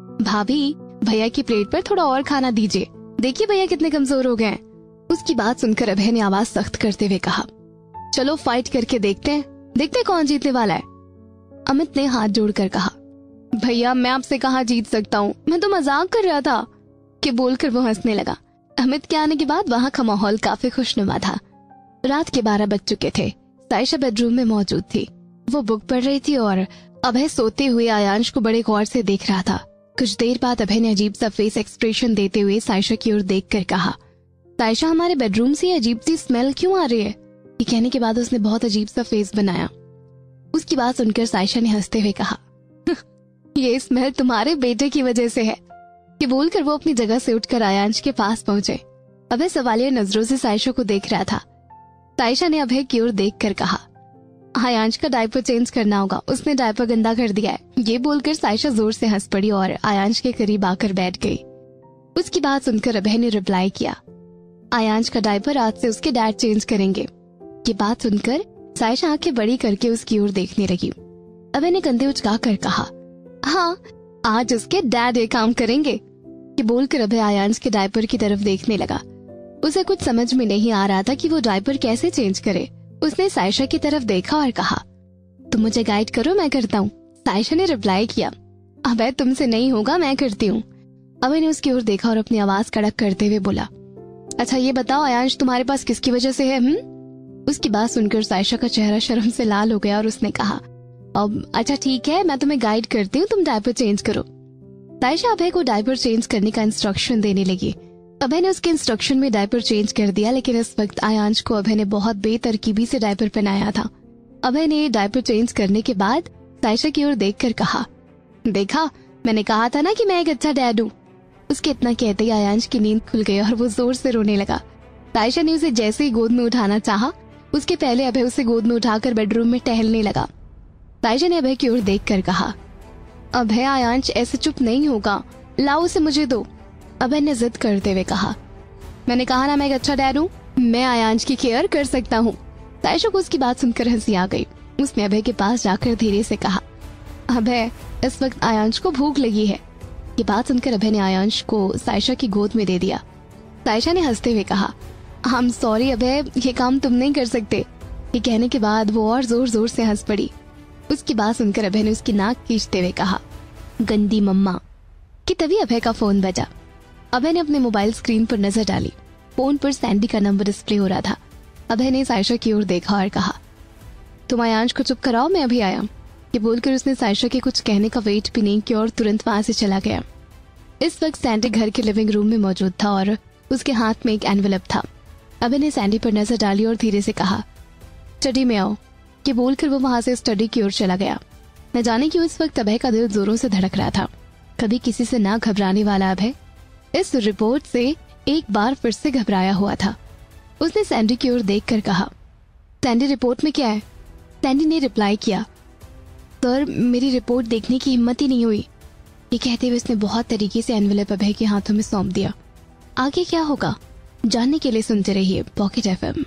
भाभी भैया की प्लेट पर थोड़ा और खाना दीजिए, देखिए भैया कितने कमजोर हो गए। उसकी बात सुनकर अभय ने आवाज सख्त करते हुए कहा, चलो फाइट करके देखते हैं कौन जीतने वाला है। अमित ने हाथ जोड़कर कहा, भैया मैं आपसे कहाँ जीत सकता हूँ, मैं तो मजाक कर रहा था, कि बोलकर वो हंसने लगा। अमित के आने के बाद वहाँ का माहौल काफी खुशनुमा था। रात के 12 बज चुके थे। सायशा बेडरूम में मौजूद थी। वो बुक पढ़ रही थी और अभय सोते हुए आयांश को बड़े गौर से देख रहा था। कुछ देर बाद अभय ने अजीब सा फेस एक्सप्रेशन देते हुए सायशा की ओर देखकर कहा, सायशा हमारे बेडरूम से अजीब सी स्मेल क्यों आ रही है? ये कहने के बाद उसने बहुत अजीब सा फेस बनाया। उसकी बात सुनकर सायशा ने हंसते हुए कहा, ये स्मेल तुम्हारे बेटे की वजह से है। ये बोलकर वो अपनी जगह से उठकर आयांश के पास पहुंचे। अभय सवालिया नजरों से सायशा को देख रहा था। सायशा ने अभय की ओर देखकर कहा, आयांश का डायपर चेंज करना होगा, उसने डायपर गंदा कर दिया है। ये बोलकर सायशा जोर से हंस पड़ी और आयांश के करीब आकर बैठ गई। उसकी बात सुनकर अभय ने रिप्लाई किया, आयांश का डायपर आज से उसके डैड चेंज करेंगे। ये बात सुनकर सायशा आंखें बड़ी करके उसकी ओर देखने लगी। अभय ने कंधे उचका कर कहा, हाँ आज उसके डैड ये काम करेंगे। ये बोलकर अभय आयांश के डायपर की तरफ देखने लगा। उसे कुछ समझ में नहीं आ रहा था कि वो डायपर कैसे चेंज करे। उसने सायशा की तरफ देखा और कहा, तुम मुझे गाइड करो, मैं करता हूँ। सायशा ने रिप्लाई किया, अबे तुमसे नहीं होगा, मैं करती हूँ। अभय ने उसकी ओर देखा और अपनी आवाज कड़क करते हुए बोला, अच्छा ये बताओ आयांश तुम्हारे पास किसकी वजह से है? उसकी बात सुनकर सायशा का चेहरा शर्म से लाल हो गया और उसने कहा, अब अच्छा ठीक है, मैं तुम्हें गाइड करती हूँ, तुम डायपर चेंज करो। सायशा अभय को डायपर चेंज करने का इंस्ट्रक्शन देने लगी। अभय ने उसके इंस्ट्रक्शन में डायपर चेंज कर दिया, लेकिन इस वक्त आयांश को अभय ने बहुत बेतरकीबी से डायपर पहनाया था। अभय ने डायपर चेंज करने के बाद सायशा की ओर देखकर कहा, देखा, मैंने कहा था ना कि मैं एक अच्छा डैड हूँ। उसके इतना कहते ही आयांश की नींद खुल गई और वो जोर से रोने लगा। सायशा ने उसे जैसे ही गोद में उठाना चाहा, उसके पहले अभय उसे गोद में उठाकर बेडरूम में टहलने लगा। सायशा ने अभय की ओर देखकर कहा, अभय आयांश ऐसे चुप नहीं होगा, लाओ उसे मुझे दो। अभय ने जिद करते हुए कहा, मैंने कहा ना मैं एक अच्छा डैड हूँ, मैं आयांश की केयर कर सकता हूँ। सायशा को उसकी बात सुनकर हंसी आ गई। उसने अभय के पास जाकर धीरे से कहा, अभय इस वक्त आयांश को भूख लगी है। ये बात सुनकर अभय ने आयांश को सायशा की गोद में दे दिया। सायशा ने हंसते हुए कहा, आई एम सॉरी अभय, ये काम तुम नहीं कर सकते। ये कहने के बाद वो और जोर जोर से हंस पड़ी। उसकी बात सुनकर अभय ने उसकी नाक खींचते हुए कहा, गंदी मम्मा। कि तभी अभय का फोन बजा। अभय ने अपने मोबाइल स्क्रीन पर नजर डाली। फोन पर सैंडी का नंबर डिस्प्ले हो रहा था। अभय ने सायशा की ओर देखा और कहा, तुम आयांश को चुप कराओ, मैं अभी आया। ये बोलकर उसने सायशा के कुछ कहने का वेट भी नहीं किया और तुरंत वहां से चला गया। इस वक्त सैंडी घर के लिविंग रूम में मौजूद था और उसके हाथ में एक एनवेलप था। अभय ने सैंडी पर नजर डाली और धीरे से कहा, स्टडी में आओ। ये बोलकर वो वहां से स्टडी की ओर चला गया। न जाने क्यों इस वक्त अभय का दिल जोरों से धड़क रहा था। कभी किसी से ना घबराने वाला अभय इस रिपोर्ट से एक बार फिर से घबराया हुआ था। उसने सैंडी की ओर देखकर कहा, सैंडी रिपोर्ट में क्या है? सैंडी ने रिप्लाई किया, सर मेरी रिपोर्ट देखने की हिम्मत ही नहीं हुई। ये कहते हुए उसने बहुत तरीके से एनवेलप अभय के हाथों में सौंप दिया। आगे क्या होगा जानने के लिए सुनते रहिए पॉकेट एफएम।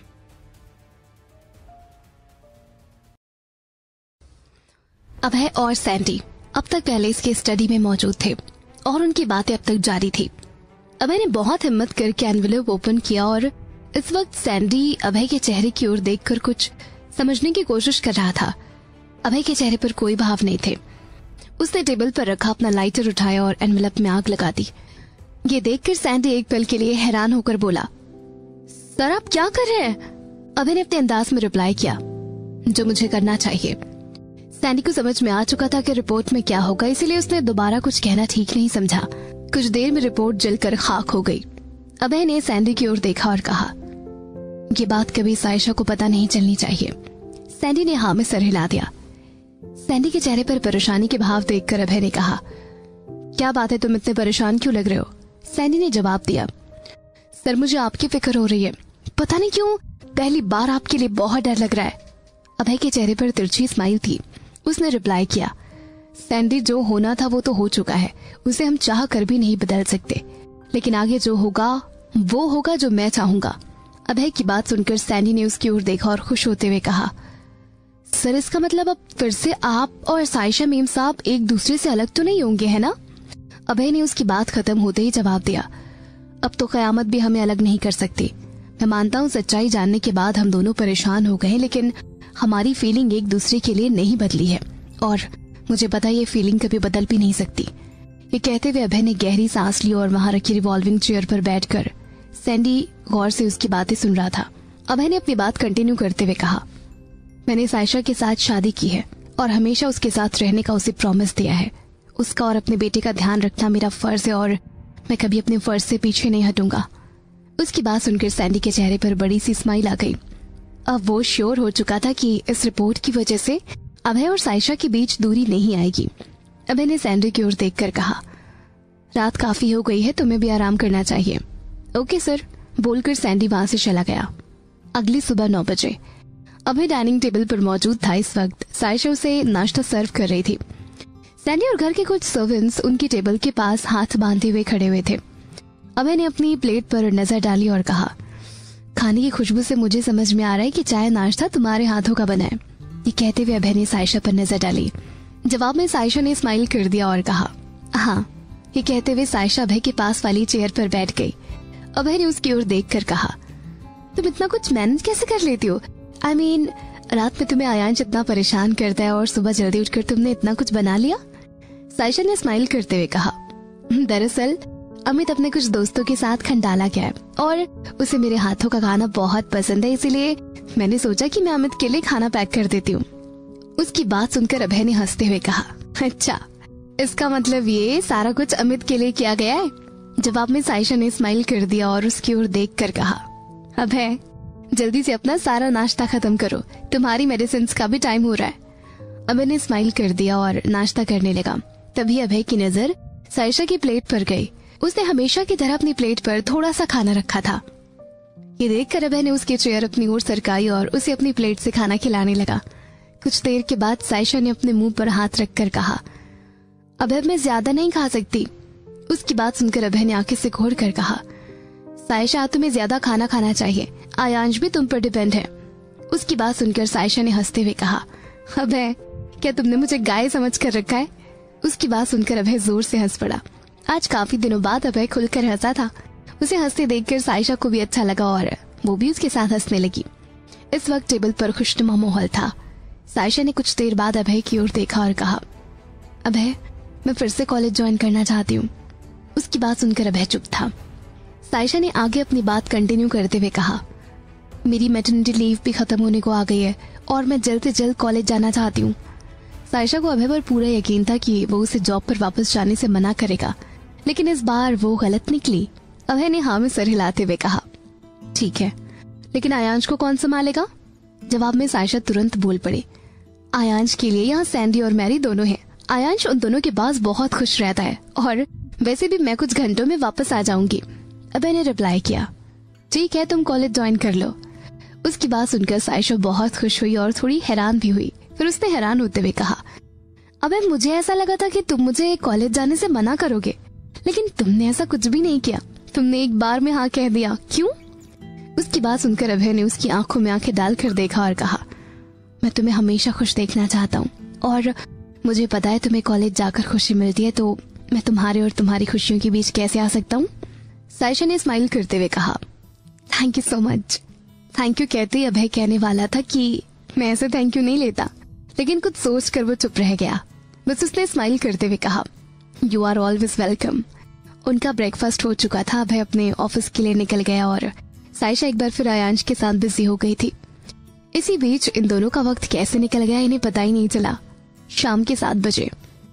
अभय और सैंडी अब तक पहले इसके स्टडी में मौजूद थे और उनकी बातें अब तक जारी थी। अभय ने बहुत हिम्मत करके एनवेलप ओपन किया और इस वक्त सैंडी अभय के चेहरे की ओर देखकर कुछ समझने की कोशिश कर रहा था। अभय के चेहरे पर कोई भाव नहीं थे। उसने टेबल पर रखा अपना लाइटर उठाया और एनवेलप में आग लगा दी। ये देखकर सैंडी एक पल के लिए हैरान होकर बोला, सर आप क्या कर रहे हैं? अभय ने अपने अंदाज में रिप्लाई किया, जो मुझे करना चाहिए। सैंडी को समझ में आ चुका था कि रिपोर्ट में क्या होगा, इसीलिए उसने दोबारा कुछ कहना ठीक नहीं समझा। कुछ देर में रिपोर्ट जलकर खाक हो गई। अभय ने सैंडी की ओर देखा और कहा, ये बात कभी सायशा को पता नहीं चलनी चाहिए। सैंडी ने हाँ में सर हिला दिया। सैंडी के चेहरे पर परेशानी के भाव देखकर अभय ने कहा, क्या बात है, तुम इतने परेशान क्यों लग रहे हो? सैंडी ने जवाब दिया, सर मुझे आपकी फिक्र हो रही है, पता नहीं क्यों पहली बार आपके लिए बहुत डर लग रहा है। अभय के चेहरे पर तिरछी स्माइल थी। उसने रिप्लाई किया, सैंडी जो होना था वो तो हो चुका है, उसे हम चाह कर भी नहीं बदल सकते, लेकिन आगे जो होगा वो होगा जो मैं चाहूंगा। अभय की बात सुनकर सैंडी ने उसकी ओर देखा और खुश होते हुए कहा, सर इसका मतलब अब फिर से आप और सायशा मेम साहब एक दूसरे से अलग तो नहीं होंगे, है ना? अभय ने उसकी बात खत्म होते ही जवाब दिया, अब तो कयामत भी हमें अलग नहीं कर सकती। मैं मानता हूँ सच्चाई जानने के बाद हम दोनों परेशान हो गए, लेकिन हमारी फीलिंग एक दूसरे के लिए नहीं बदली है और मुझे पता ये फीलिंग कभी बदल भी नहीं सकती। ये कहते हुए अभय ने गहरी सांस ली और वहां रखी रिवॉल्विंग चेयर पर बैठकर सैंडी गौर से उसकी बातें सुन रहा था। अभय ने अपनी बात कंटिन्यू करते हुए कहा, मैंने सायशा के साथ शादी की है और हमेशा उसके साथ रहने का उसे प्रॉमिस दिया है। उसका और अपने बेटे का ध्यान रखना मेरा फर्ज है और मैं कभी अपने फर्ज से पीछे नहीं हटूंगा। उसकी बात सुनकर सैंडी के चेहरे पर बड़ी सी स्माइल आ गई। अब वो श्योर हो चुका था कि इस रिपोर्ट की वजह से अभय और सायशा के बीच दूरी नहीं आएगी। अभय ने सैंडी की ओर देखकर कहा, रात काफी हो गई है, तुम्हें भी आराम करना चाहिए। ओके सर, बोलकर सैंडी वहां से चला गया। अगली सुबह 9 बजे अभय डाइनिंग टेबल पर मौजूद था। इस वक्त सायशा उसे नाश्ता सर्व कर रही थी। सैंडी और घर के कुछ सर्वेंट्स उनकी टेबल के पास हाथ बांधे हुए खड़े हुए थे। अभय ने अपनी प्लेट पर नजर डाली और कहा, खाने की खुशबू से मुझे समझ में आ रहा है कि चाय नाश्ता तुम्हारे हाथों का बना है। ये कहते हुए अभय ने सायशा पर नजर डाली। जवाब में सायशा ने स्माइल कर दिया और कहा, हाँ ये कहते हुए सायशा अभय के पास वाली चेयर पर बैठ गई। अभय ने उसकी ओर देखकर कहा, तुम इतना कुछ मैनेज कैसे कर लेती हो? I mean, रात में तुम्हें आयांश इतना परेशान करता है और सुबह जल्दी उठकर तुमने इतना कुछ बना लिया? सायशा ने स्माइल करते हुए कहा, दरअसल अमित अपने कुछ दोस्तों के साथ खंडाला गया है और उसे मेरे हाथों का खाना बहुत पसंद है, इसीलिए मैंने सोचा कि मैं अमित के लिए खाना पैक कर देती हूँ। उसकी बात सुनकर अभय ने हंसते हुए कहा, अच्छा, इसका मतलब ये सारा कुछ अमित के लिए किया गया है? जवाब में सायशा ने स्माइल कर दिया और उसकी ओर देखकर कहा, अभय जल्दी से अपना सारा नाश्ता खत्म करो, तुम्हारी मेडिसिन का भी टाइम हो रहा है। अभय ने स्माइल कर दिया और नाश्ता करने लगा। तभी अभय की नजर सायशा की प्लेट पर गई। उसने हमेशा की तरह अपनी प्लेट पर थोड़ा सा खाना रखा था। ये देखकर अभय ने उसकी चेयर अपनी ओर सरकाई और उसे अपनी प्लेट से खाना खिलाने लगा। कुछ देर के बाद सायशा ने अपने मुंह पर हाथ रखकर कहा, अभय मैं ज्यादा नहीं खा सकती। उसकी बात सुनकर अभय ने आंखें से घोर कर कहा, सायशा तुम्हें ज्यादा खाना खाना चाहिए, आयांश भी तुम पर डिपेंड है। उसकी बात सुनकर सायशा ने हंसते हुए कहा, अभय क्या तुमने मुझे गाय समझ कर रखा है? उसकी बात सुनकर अभय जोर से हंस पड़ा। आज काफी दिनों बाद अभय खुलकर हंसा था। उसे हंसते देखकर सायशा को भी अच्छा लगा और वो भी उसके साथ हंसने लगी। इस वक्त टेबल पर खुशनुमा माहौल था। सायशा ने कुछ देर बाद अभय की ओर देखा और कहा, अभय मैं फिर से कॉलेज ज्वाइन करना चाहती हूँ। उसकी बात सुनकर अभय चुप था। सायशा ने आगे अपनी बात कंटिन्यू करते हुए कहा, मेरी मैटरनिटी लीव भी खत्म होने को आ गई है और मैं जल्द से जल्द कॉलेज जाना चाहती हूँ। सायशा को अभय पर पूरा यकीन था कि वो उसे जॉब पर वापस जाने से मना करेगा, लेकिन इस बार वो गलत निकली। अभय ने हाँ में सर हिलाते हुए कहा, ठीक है, लेकिन आयांश को कौन संभालेगा? जवाब में सायशा तुरंत बोल पड़ी, आयांश के लिए यहाँ सैंडी और मैरी दोनों हैं। आयांश उन दोनों के पास बहुत खुश रहता है और वैसे भी मैं कुछ घंटों में वापस आ जाऊंगी। अभय ने रिप्लाई किया, ठीक है, तुम कॉलेज ज्वाइन कर लो। उसकी बात सुनकर सायशा बहुत खुश हुई और थोड़ी हैरान भी हुई। फिर उसने हैरान होते हुए कहा, अबे मुझे ऐसा लगा था कि तुम मुझे कॉलेज जाने से मना करोगे, लेकिन तुमने ऐसा कुछ भी नहीं किया। तुमने एक बार में हाँ कह दिया, क्यों? उसकी बात सुनकर अभय ने उसकी आंखों में आंखें डालकर देखा और कहा, मैं तुम्हें हमेशा खुश देखना चाहता हूँ और मुझे पता है तुम्हें कॉलेज जाकर खुशी मिलती है, तो मैं तुम्हारे और तुम्हारी खुशियों के बीच कैसे आ सकता हूँ? सायशा ने स्माइल करते हुए कहा, thank you so much. Thank you कहते ही अभय कहने वाला था कि मैं ऐसे थैंक यू नहीं लेता, लेकिन कुछ सोच कर वो चुप रह गया। बस उसने स्माइल करते हुए कहा, यू आर ऑलवेज वेलकम। उनका ब्रेकफास्ट हो चुका था। अभय अपने ऑफिस के लिए निकल गया और सायशा एक बार फिर आयांश के साथ बिजी हो गई थी। इसी बीच इन दोनों का वक्त कैसे निकल गया इन्हें पता ही नहीं चला। शाम के 7 बजे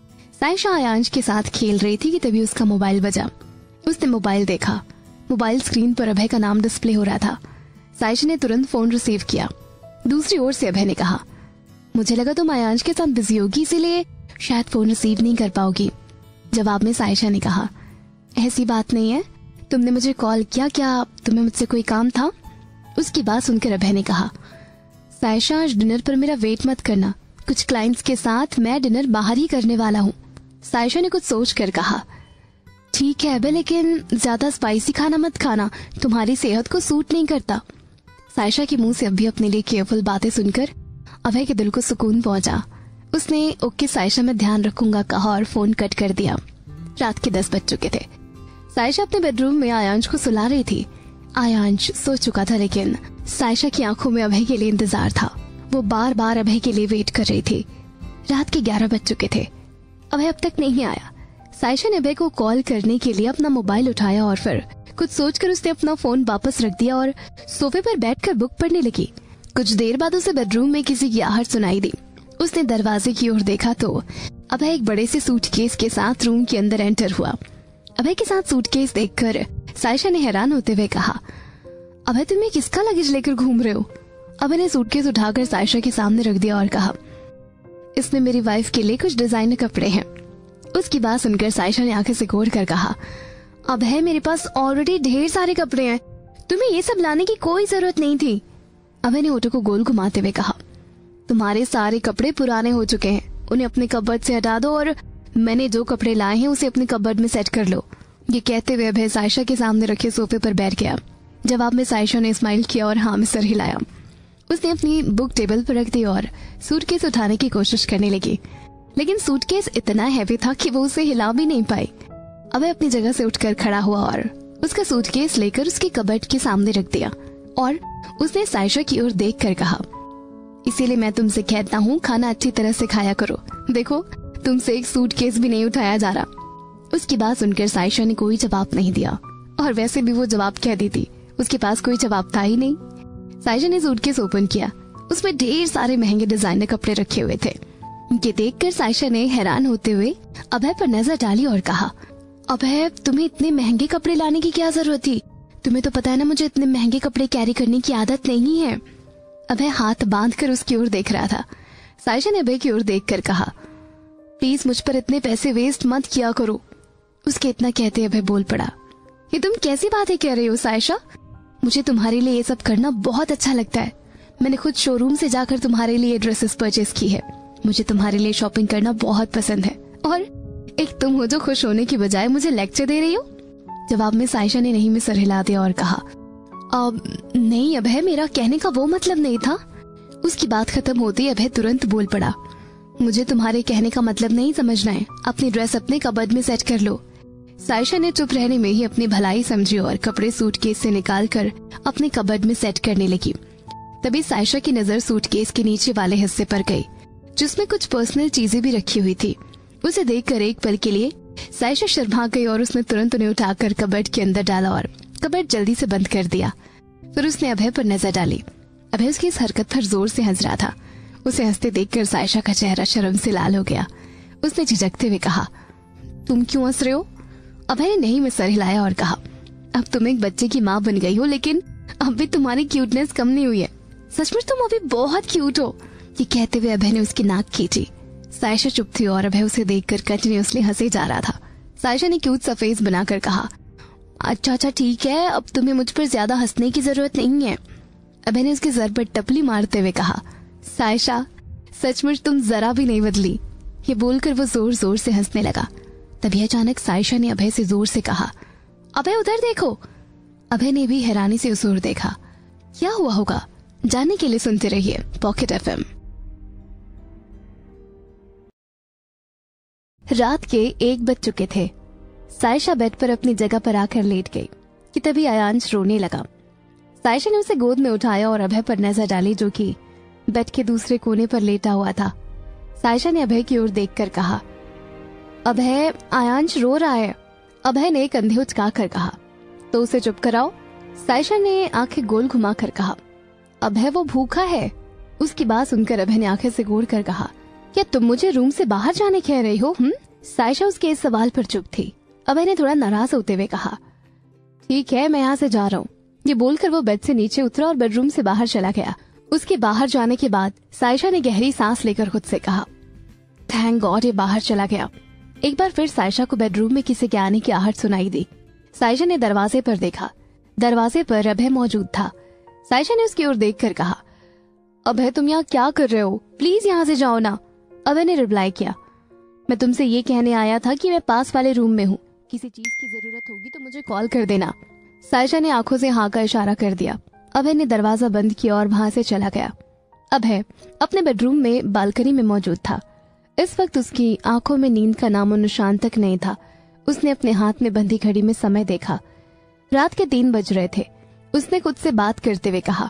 सायशा आयांश के साथ खेल रही थी कि तभी उसका मोबाइल बजा। उसने मोबाइल देखा। मोबाइल स्क्रीन पर अभय का नाम डिस्प्ले हो रहा था। सायशा ने तुरंत फोन रिसीव किया। दूसरी ओर से अभय ने कहा, मुझे लगा तुम आयांश के साथ बिजी होगी, इसीलिए शायद फोन रिसीव नहीं कर पाओगी। जवाब में सायशा ने कहा, ऐसी बात नहीं है, तुमने मुझे कॉल किया, क्या तुम्हें मुझसे कोई काम था? उसकी बात सुनकर अभय ने कहा, सायशा आज डिनर पर मेरा वेट मत करना, कुछ क्लाइंट्स के साथ मैं डिनर बाहर ही करने वाला हूँ। सायशा ने कुछ सोच कर कहा, ठीक है अभय, लेकिन ज्यादा स्पाइसी खाना मत खाना, तुम्हारी सेहत को सूट नहीं करता। सायशा के मुंह से अभी अपने लिए केयरफुल बातें सुनकर अभय के दिल को सुकून पहुंचा। उसने ओके सायशा मैं ध्यान रखूंगा कहा और फोन कट कर दिया। रात के 10 बज चुके थे। सायशा अपने बेडरूम में आयांश को सुला रही थी। आयांश सो चुका था, लेकिन सायशा की आंखों में अभय के लिए इंतजार था। वो बार बार अभय के लिए वेट कर रही थी। रात के 11 बज चुके थे। अभय अब तक नहीं आया। सायशा ने अभय को कॉल करने के लिए अपना मोबाइल उठाया और फिर कुछ सोचकर उसने अपना फोन वापस रख दिया और सोफे पर बैठकर बुक पढ़ने लगी। कुछ देर बाद उसे बेडरूम में किसी की आहट सुनाई दी। उसने दरवाजे की ओर देखा तो अभय एक बड़े से सूटकेस के साथ रूम के अंदर एंटर हुआ। अभय के साथ सूटकेस देखकर सायशा ने हैरान होते हुए कहा, अभय तुम किसका लगेज लेकर घूम रहे हो? अभय ने सूटकेस उठाकर सायशा के सामने रख दिया और कहा, इसमें मेरी वाइफ के लिए कुछ डिजाइनर कपड़े हैं। उसकी बात सुनकर सायशा ने आंखें सिकोड़ कर कहा, अभय मेरे पास ऑलरेडी ढेर सारे कपड़े हैं, तुम्हें ये सब लाने की कोई जरूरत नहीं थी। अभय ने होठों को गोल घुमाते हुए कहा, तुम्हारे सारे कपड़े पुराने हो चुके हैं, उन्हें अपने कबर्ड से हटा दो और मैंने जो कपड़े लाए हैं उसे अपने कबर्ड में सेट कर लो। ये कहते हुए अभय सायशा के सामने रखे सोफे पर बैठ गया। जवाब में सायशा ने स्माइल किया और हाँ में सर हिलाया। उसने अपनी बुक टेबल पर रख दी और सूटकेस उठाने की कोशिश करने लगी, लेकिन सूटकेस इतना हैवी था कि वो उसे हिला भी नहीं पाई। अभय अपनी जगह से उठकर खड़ा हुआ और उसका सूटकेस लेकर उसके कबर्ड के सामने रख दिया और उसने साइशा की ओर देखकर कहा, इसीलिए मैं तुमसे कहता हूँ खाना अच्छी तरह से खाया करो, देखो तुमसे एक सूटकेस भी नहीं उठाया जा रहा। उसकी बात सुनकर साइशा ने कोई जवाब नहीं दिया और वैसे भी वो जवाब क्या देती, उसके पास कोई जवाब था ही नहीं। साइशा ने सूटकेस ओपन किया, उसमें ढेर सारे महंगे डिजाइनर कपड़े रखे हुए थे। ये देखकर साइशा ने हैरान होते हुए अभय पर नजर डाली और कहा, अभय तुम्हें इतने महंगे कपड़े लाने की क्या जरूरत थी? तुम्हें तो पता है ना मुझे इतने महंगे कपड़े कैरी करने की आदत नहीं है। अभय हाथ बांधकर उसकी ओर देख रहा था। साइशा ने अभय की ओर देखकर कहा, प्लीज मुझ पर इतने पैसे वेस्ट मत किया करो। उसके इतना कहते अभय बोल पड़ा, ये तुम कैसी बातें कह रही हो साइशा? मुझे तुम्हारे लिए ये सब करना बहुत अच्छा लगता है। मैंने खुद शोरूम से जाकर तुम्हारे लिए ड्रेसेस परचेज की है। मुझे तुम्हारे लिए शॉपिंग करना बहुत पसंद है और एक तुम हो जो खुश होने की बजाय मुझे लेक्चर दे रही हो। जवाब में साइशा ने नहीं में सर हिला दिया और कहा, नहीं अभय, मेरा कहने का वो मतलब नहीं था। उसकी बात खत्म होती अभय तुरंत बोल पड़ा, मुझे तुम्हारे कहने का मतलब नहीं समझना है। अपनी ड्रेस अपने कबर्ड में सेट कर लो। साइशा ने चुप रहने में ही अपनी भलाई समझी और कपड़े सूटकेस से निकालकर अपने कबर्ड में सेट करने लगी। तभी साइशा की नजर सूटकेस के नीचे वाले हिस्से पर गई, जिसमें कुछ पर्सनल चीजें भी रखी हुई थी। उसे देखकर एक पल के लिए साइशा शर्मा गई और उसने तुरंत उन्हें उठाकर कबर्ड के अंदर डाला और कबर्ड जल्दी से बंद कर दिया। फिर उसने अभय पर नजर डाली। अभय उसकी इस हरकत पर जोर से हंस रहा था। उसे हंसते देखकर साइशा का चेहरा शर्म से लाल हो गया। उसने झिझकते हुए कहा, तुम क्यों हंस रहे हो? अभय ने नहीं में सर हिलाया और कहा, अब तुम एक बच्चे की माँ बन गई हो, लेकिन अब भी तुम्हारी क्यूटनेस कम नहीं हुई है। सचमुच तुम अभी बहुत क्यूट हो। ये कहते हुए अभय ने उसकी नाक खींची। साइशा चुप थी और अभय उसे देखकर कंटिन्यूअसली हंसे जा रहा था। साइशा ने क्यूट सा फेस बनाकर कहा, अच्छा ठीक है, अब तुम्हें मुझ पर ज्यादा हंसने की जरूरत नहीं है। अभय ने उसके सर पर टपली मारते हुए कहा, साइशा सचमुच तुम जरा भी नहीं बदली। ये बोलकर वो जोर जोर से हंसने लगा। तभी अचानक साइशा ने अभय से जोर से कहा, अभय उधर देखो। अभय ने भी हैरानी से उस ओर देखा। क्या हुआ होगा, जानने के लिए सुनते रहिए पॉकेट FM। रात के 1 बज चुके थे। साइशा बेड पर अपनी जगह पर आकर लेट गई कि तभी आयांश रोने लगा। साइशा ने उसे गोद में उठाया और अभय पर नजर डाली, जो कि बेड के दूसरे कोने पर लेटा हुआ था। साइशा ने अभय की ओर देखकर कहा, अभय आयांश रो रहा है। अभय ने कंधे उचकाकर कहा, तो उसे चुप कराओ। साइशा ने आंखें गोल घुमाकर कहा, अभय वो भूखा है। उसकी बात सुनकर अभय ने आंखें से गोल कर कहा, क्या तुम मुझे रूम से बाहर जाने कह रही हो? साइशा उसके इस सवाल पर चुप थी। अभय ने थोड़ा नाराज होते हुए कहा, ठीक है मैं यहाँ से जा रहा हूँ। ये बोलकर वो बेड से नीचे उतरा और बेडरूम से बाहर चला गया। उसके बाहर जाने के बाद साइशा ने गहरी सांस लेकर खुद से कहा, थैंक गॉड ये बाहर चला गया। एक बार फिर साइशा को बेडरूम में किसी के आने की आहट सुनाई दी। साइशा ने दरवाजे पर देखा। दरवाजे पर अभय मौजूद था। साइशा ने उसकी ओर देखकर कहा, अभय तुम यहाँ क्या कर रहे हो? प्लीज यहाँ से जाओ ना। अभय ने रिप्लाई किया, मैं तुमसे ये कहने आया था कि मैं पास वाले रूम में हूँ, किसी चीज की जरूरत होगी तो मुझे कॉल कर देना। साइशा ने आंखों से हाँ का इशारा कर दिया। अभय ने दरवाजा बंद किया और वहां से चला गया। अभय अपने बेडरूम में बालकनी में मौजूद था। इस वक्त उसकी आंखों में नींद का नामो निशान तक नहीं था। उसने अपने हाथ में बंधी घड़ी में समय देखा। रात के 3 बज रहे थे। उसने खुद से बात करते हुए कहा,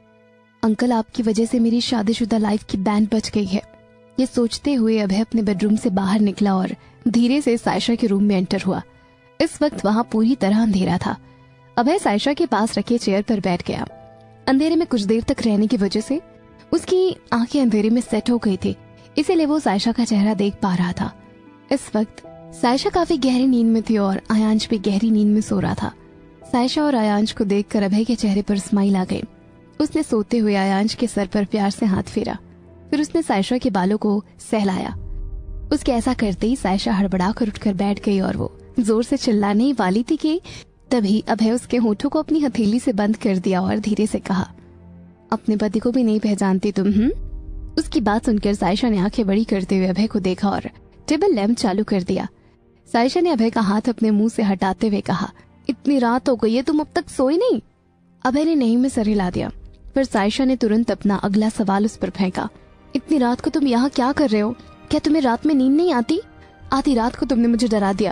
अंकल आपकी वजह से मेरी शादीशुदा लाइफ की बैंड बज गई है। ये सोचते हुए अभय अपने बेडरूम से बाहर निकला और धीरे से साइशा के रूम में एंटर हुआ। इस वक्त वहां पूरी तरह अंधेरा था। अभय साइशा के पास रखे चेयर पर बैठ गया। अंधेरे में कुछ देर तक रहने की वजह से उसकी आंखें अंधेरे में सेट हो गई थी, इसीलिए वो साइशा का चेहरा देख पा रहा था। इस वक्त साइशा काफी गहरी नींद में थी और आयांश भी गहरी नींद में सो रहा था। साइशा और आयांश को देखकर अभय के चेहरे पर स्माइल आ गई। उसने सोते हुए आयांश के सर पर प्यार से हाथ फेरा। फिर उसने साइशा के बालों को सहलाया। उसके ऐसा करते ही साइशा हड़बड़ाकर उठकर बैठ गई और वो जोर से चिल्लाने ही वाली थी कि तभी अभय उसके होठों को अपनी हथेली से बंद कर दिया और धीरे से कहा, अपने पति को भी नहीं पहचानती तुम? उसकी बात सुनकर साइशा ने आंखें बड़ी करते हुए अभय को देखा और टेबल लैंप चालू कर दिया। साइशा ने अभय का हाथ अपने मुंह से हटाते हुए कहा, इतनी रात हो गई है, तुम अब तक सोए नहीं? अभय ने नहीं में सर हिला दिया। फिर साइशा ने तुरंत अपना अगला सवाल उस पर फेंका, इतनी रात को तुम यहाँ क्या कर रहे हो? क्या तुम्हें रात में नींद नहीं आती? आधी रात को तुमने मुझे डरा दिया।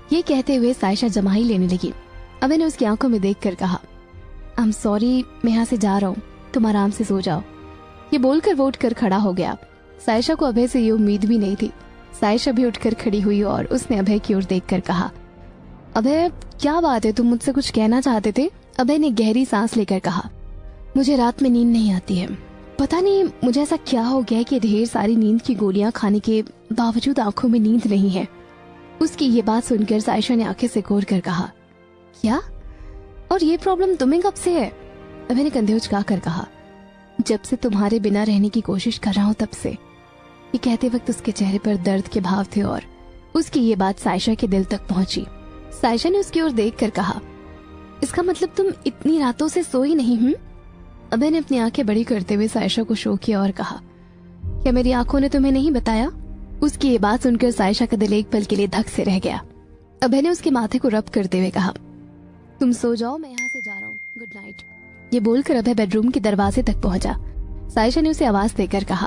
ये कहते हुए सायशा जमाई लेने लगी। अभय ने उसकी आंखों में देखकर कहा, आई एम सॉरी, मैं यहाँ से जा रहा हूँ, तुम आराम से सो जाओ। ये बोलकर वो उठकर खड़ा हो गया। सायशा को अभय से ये उम्मीद भी नहीं थी। सायशा भी उठकर खड़ी हुई और उसने अभय की ओर देखकर कहा, अभय क्या बात है, तुम मुझसे कुछ कहना चाहते थे? अभय ने गहरी सांस लेकर कहा, मुझे रात में नींद नहीं आती है। पता नहीं मुझे ऐसा क्या हो गया कि ढेर सारी नींद की गोलियां खाने के बावजूद आंखों में नींद नहीं है। उसकी ये बात सुनकर सायशा ने आंखें सिकोड़ कर कहा, क्या? और ये प्रॉब्लम तुम्हें कब से है? अभय ने कंधे उचका कर कहा, जब से तुम्हारे बिना रहने की कोशिश कर रहा हूँ तब से। ये कहते वक्त उसके चेहरे पर दर्द के भाव थे और उसकी ये बात सायशा के दिल तक पहुंची। सायशा ने उसकी ओर देखकर कहा, इसका मतलब तुम इतनी रातों से सोई नहीं? अभय ने अपनी आंखें बड़ी करते हुए सायशा को शो किया और कहा, क्या मेरी आंखों ने तुम्हें नहीं बताया? उसकी ये बात सुनकर सायशा का दिल एक पल के लिए धक से रह गया। अभय ने उसके माथे को रब करते हुए कहा, तुम सो जाओ, मैं यहाँ से जा रहा हूँ, गुड नाइट। ये बोलकर अभय बेडरूम के दरवाजे तक पहुंचा। सायशा ने उसे आवाज देकर कहा,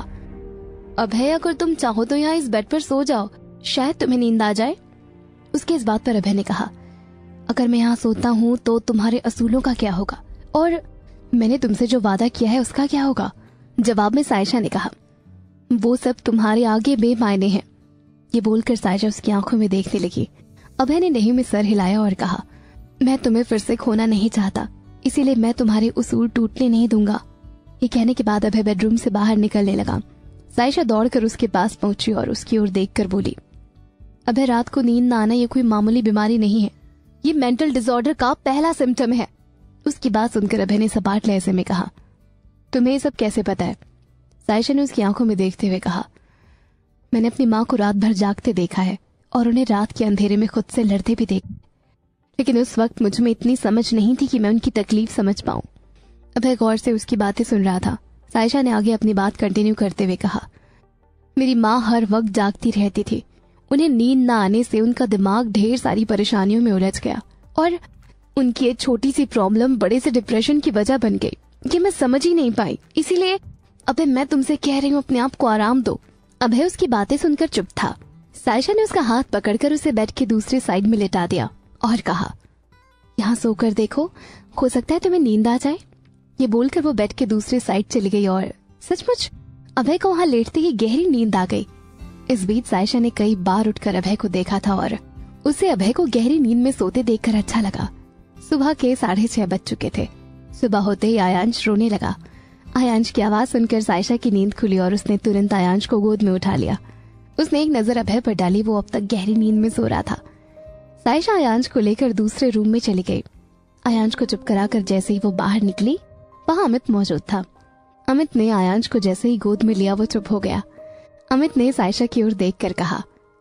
अभय अगर तुम चाहो तो यहाँ इस बेड पर सो जाओ, शायद तुम्हें नींद आ जाए। उसके इस बात पर अभय ने कहा, अगर मैं यहाँ सोता हूँ तो तुम्हारे असूलों का क्या होगा, और मैंने तुमसे जो वादा किया है उसका क्या होगा? जवाब में सायशा ने कहा, वो सब तुम्हारे आगे बेमायने हैं। ये बोलकर सायशा उसकी आंखों में देखने लगी। अभय ने नहीं में सर हिलाया और कहा, मैं तुम्हें फिर से खोना नहीं चाहता, इसीलिए मैं तुम्हारे उसूल टूटने नहीं दूंगा। ये कहने के बाद अभय बेडरूम से बाहर निकलने लगा। सायशा दौड़कर उसके पास पहुंची और उसकी ओर देखकर बोली, अभय रात को नींद न आना ये कोई मामूली बीमारी नहीं है, ये मेंटल डिसऑर्डर का पहला सिम्टम है। उसकी बात सुनकर अभय ने सपाट लहजे में कहा, तुम्हें ये सब कैसे पता है? सायशा ने उसकी आंखों में देखते हुए कहा, मैंने अपनी माँ को रात भर जागते देखा है और उन्हें रात के अंधेरे में खुद से लड़ते भी देखा, लेकिन उस वक्त मुझ में इतनी समझ नहीं थी कि मैं उनकी तकलीफ समझ पाऊं। अभय गौर से उसकी बातें सुन रहा था। सायशा ने आगे अपनी बात कंटिन्यू करते हुए कहा, मेरी माँ हर वक्त जागती रहती थी, उन्हें नींद न आने से उनका दिमाग ढेर सारी परेशानियों में उलझ गया और उनकी एक छोटी सी प्रॉब्लम बड़े से डिप्रेशन की वजह बन गई कि मैं समझ ही नहीं पाई। इसीलिए अबे मैं तुमसे कह रही हूँ, अपने आप को आराम दो। अभय उसकी बातें सुनकर चुप था। सायशा ने उसका हाथ पकड़कर उसे बेड के दूसरी साइड में लेटा दिया और कहा, यहाँ सोकर देखो, हो सकता है तुम्हें नींद आ जाए। ये बोलकर वो बेड के दूसरी साइड चली गई और सचमुच अभय को वहाँ लेटते ही गहरी नींद आ गई। इस बीच सायशा ने कई बार उठकर अभय को देखा था और उसे अभय को गहरी नींद में सोते देखकर अच्छा लगा। सुबह के 6:30 बज चुके थे। सुबह होते ही आयांश रोने लगा। आयांश की आवाज सुनकर सायशा की नींद खुली और उसने तुरंत आयांश को गोद में उठा लिया। उसने एक नजर अभय पर डाली, वो अब तक गहरी नींद में सो रहा था। सायशा आयांश को लेकर दूसरे रूम में चली गई। आयांश को चुप कराकर जैसे ही वो बाहर निकली, वहाँ अमित मौजूद था। अमित ने आयांश को जैसे ही गोद में लिया वो चुप हो गया। अमित ने सायशा की ओर देखकर कहा,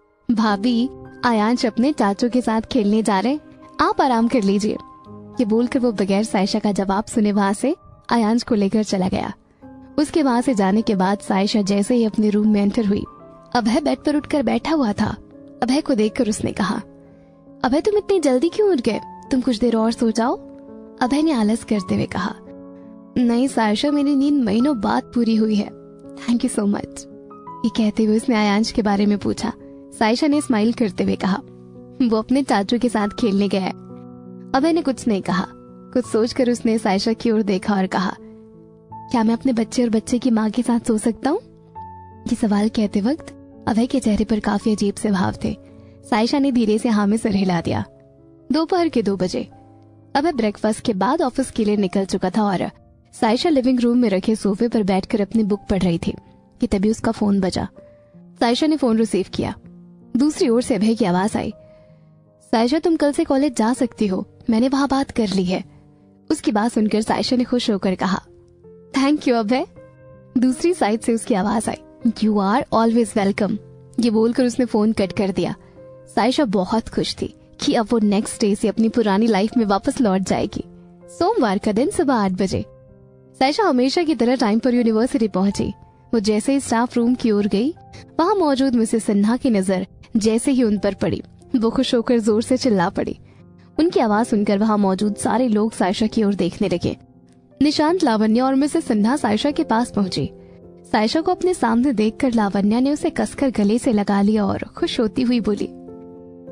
भाभी, आयांश अपने चाचू के साथ खेलने जा रहे, आप आराम कर लीजिए। ये बोलकर वो बगैर सायशा का जवाब सुने वहाँ से आयांश को लेकर चला गया। उसके वहाँ से जाने के बाद सायशा जैसे ही अपने रूम में एंटर हुई, अभय बेड पर उठकर बैठा हुआ था। अभय को देखकर उसने कहा, अभय तुम इतनी जल्दी क्यों उठ गए? तुम कुछ देर और सो जाओ। अभय ने आलस करते हुए कहा, नहीं सायशा, मेरी नींद महीनों बाद पूरी हुई है, थैंक यू सो मच। ये कहते हुए उसने आयांश के बारे में पूछा। सायशा ने स्माइल करते हुए कहा, वो अपने चाचू के साथ खेलने गया है। अभय ने कुछ नहीं कहा। कुछ सोचकर उसने सायशा की ओर देखा और कहा, क्या मैं अपने बच्चे और बच्चे की माँ के साथ सो सकता हूँ? ये सवाल कहते वक्त अभय के चेहरे पर काफी अजीब से भाव थे। सायशा ने धीरे से हाँ में सर हिला दिया। दोपहर के 2 बजे अभय ब्रेकफास्ट के बाद ऑफिस के लिए निकल चुका था और सायशा लिविंग रूम में रखे सोफे पर बैठकर अपनी बुक पढ़ रही थी कि तभी उसका फोन बजा। सायशा ने फोन रिसीव किया। दूसरी ओर से अभय की आवाज आई, सायशा तुम कल से कॉलेज जा सकती हो, मैंने वहाँ बात कर ली है। उसकी बात सुनकर सायशा ने खुश होकर कहा, थैंक यू अभय। दूसरी साइड से उसकी आवाज आई, यू आर ऑलवेज वेलकम। ये बोलकर उसने फोन कट कर दिया। सायशा बहुत खुश थी कि अब वो नेक्स्ट डे से अपनी पुरानी लाइफ में वापस लौट जाएगी। सोमवार का दिन सुबह 8 बजे सायशा हमेशा की तरह टाइम पर यूनिवर्सिटी पहुंची। वो जैसे ही स्टाफ रूम की ओर गई, वहाँ मौजूद मिसेस सिन्हा की नजर जैसे ही उन पर पड़ी, वो खुश होकर जोर से चिल्ला पड़ी। उनकी आवाज सुनकर वहाँ मौजूद सारे लोग सायशा की ओर देखने लगे। निशांत, लावण्या और मिसेस सिन्हा सायशा के पास पहुंची। सायशा को अपने सामने देखकर लावण्या ने उसे कसकर गले से लगा लिया और खुश होती हुई बोली,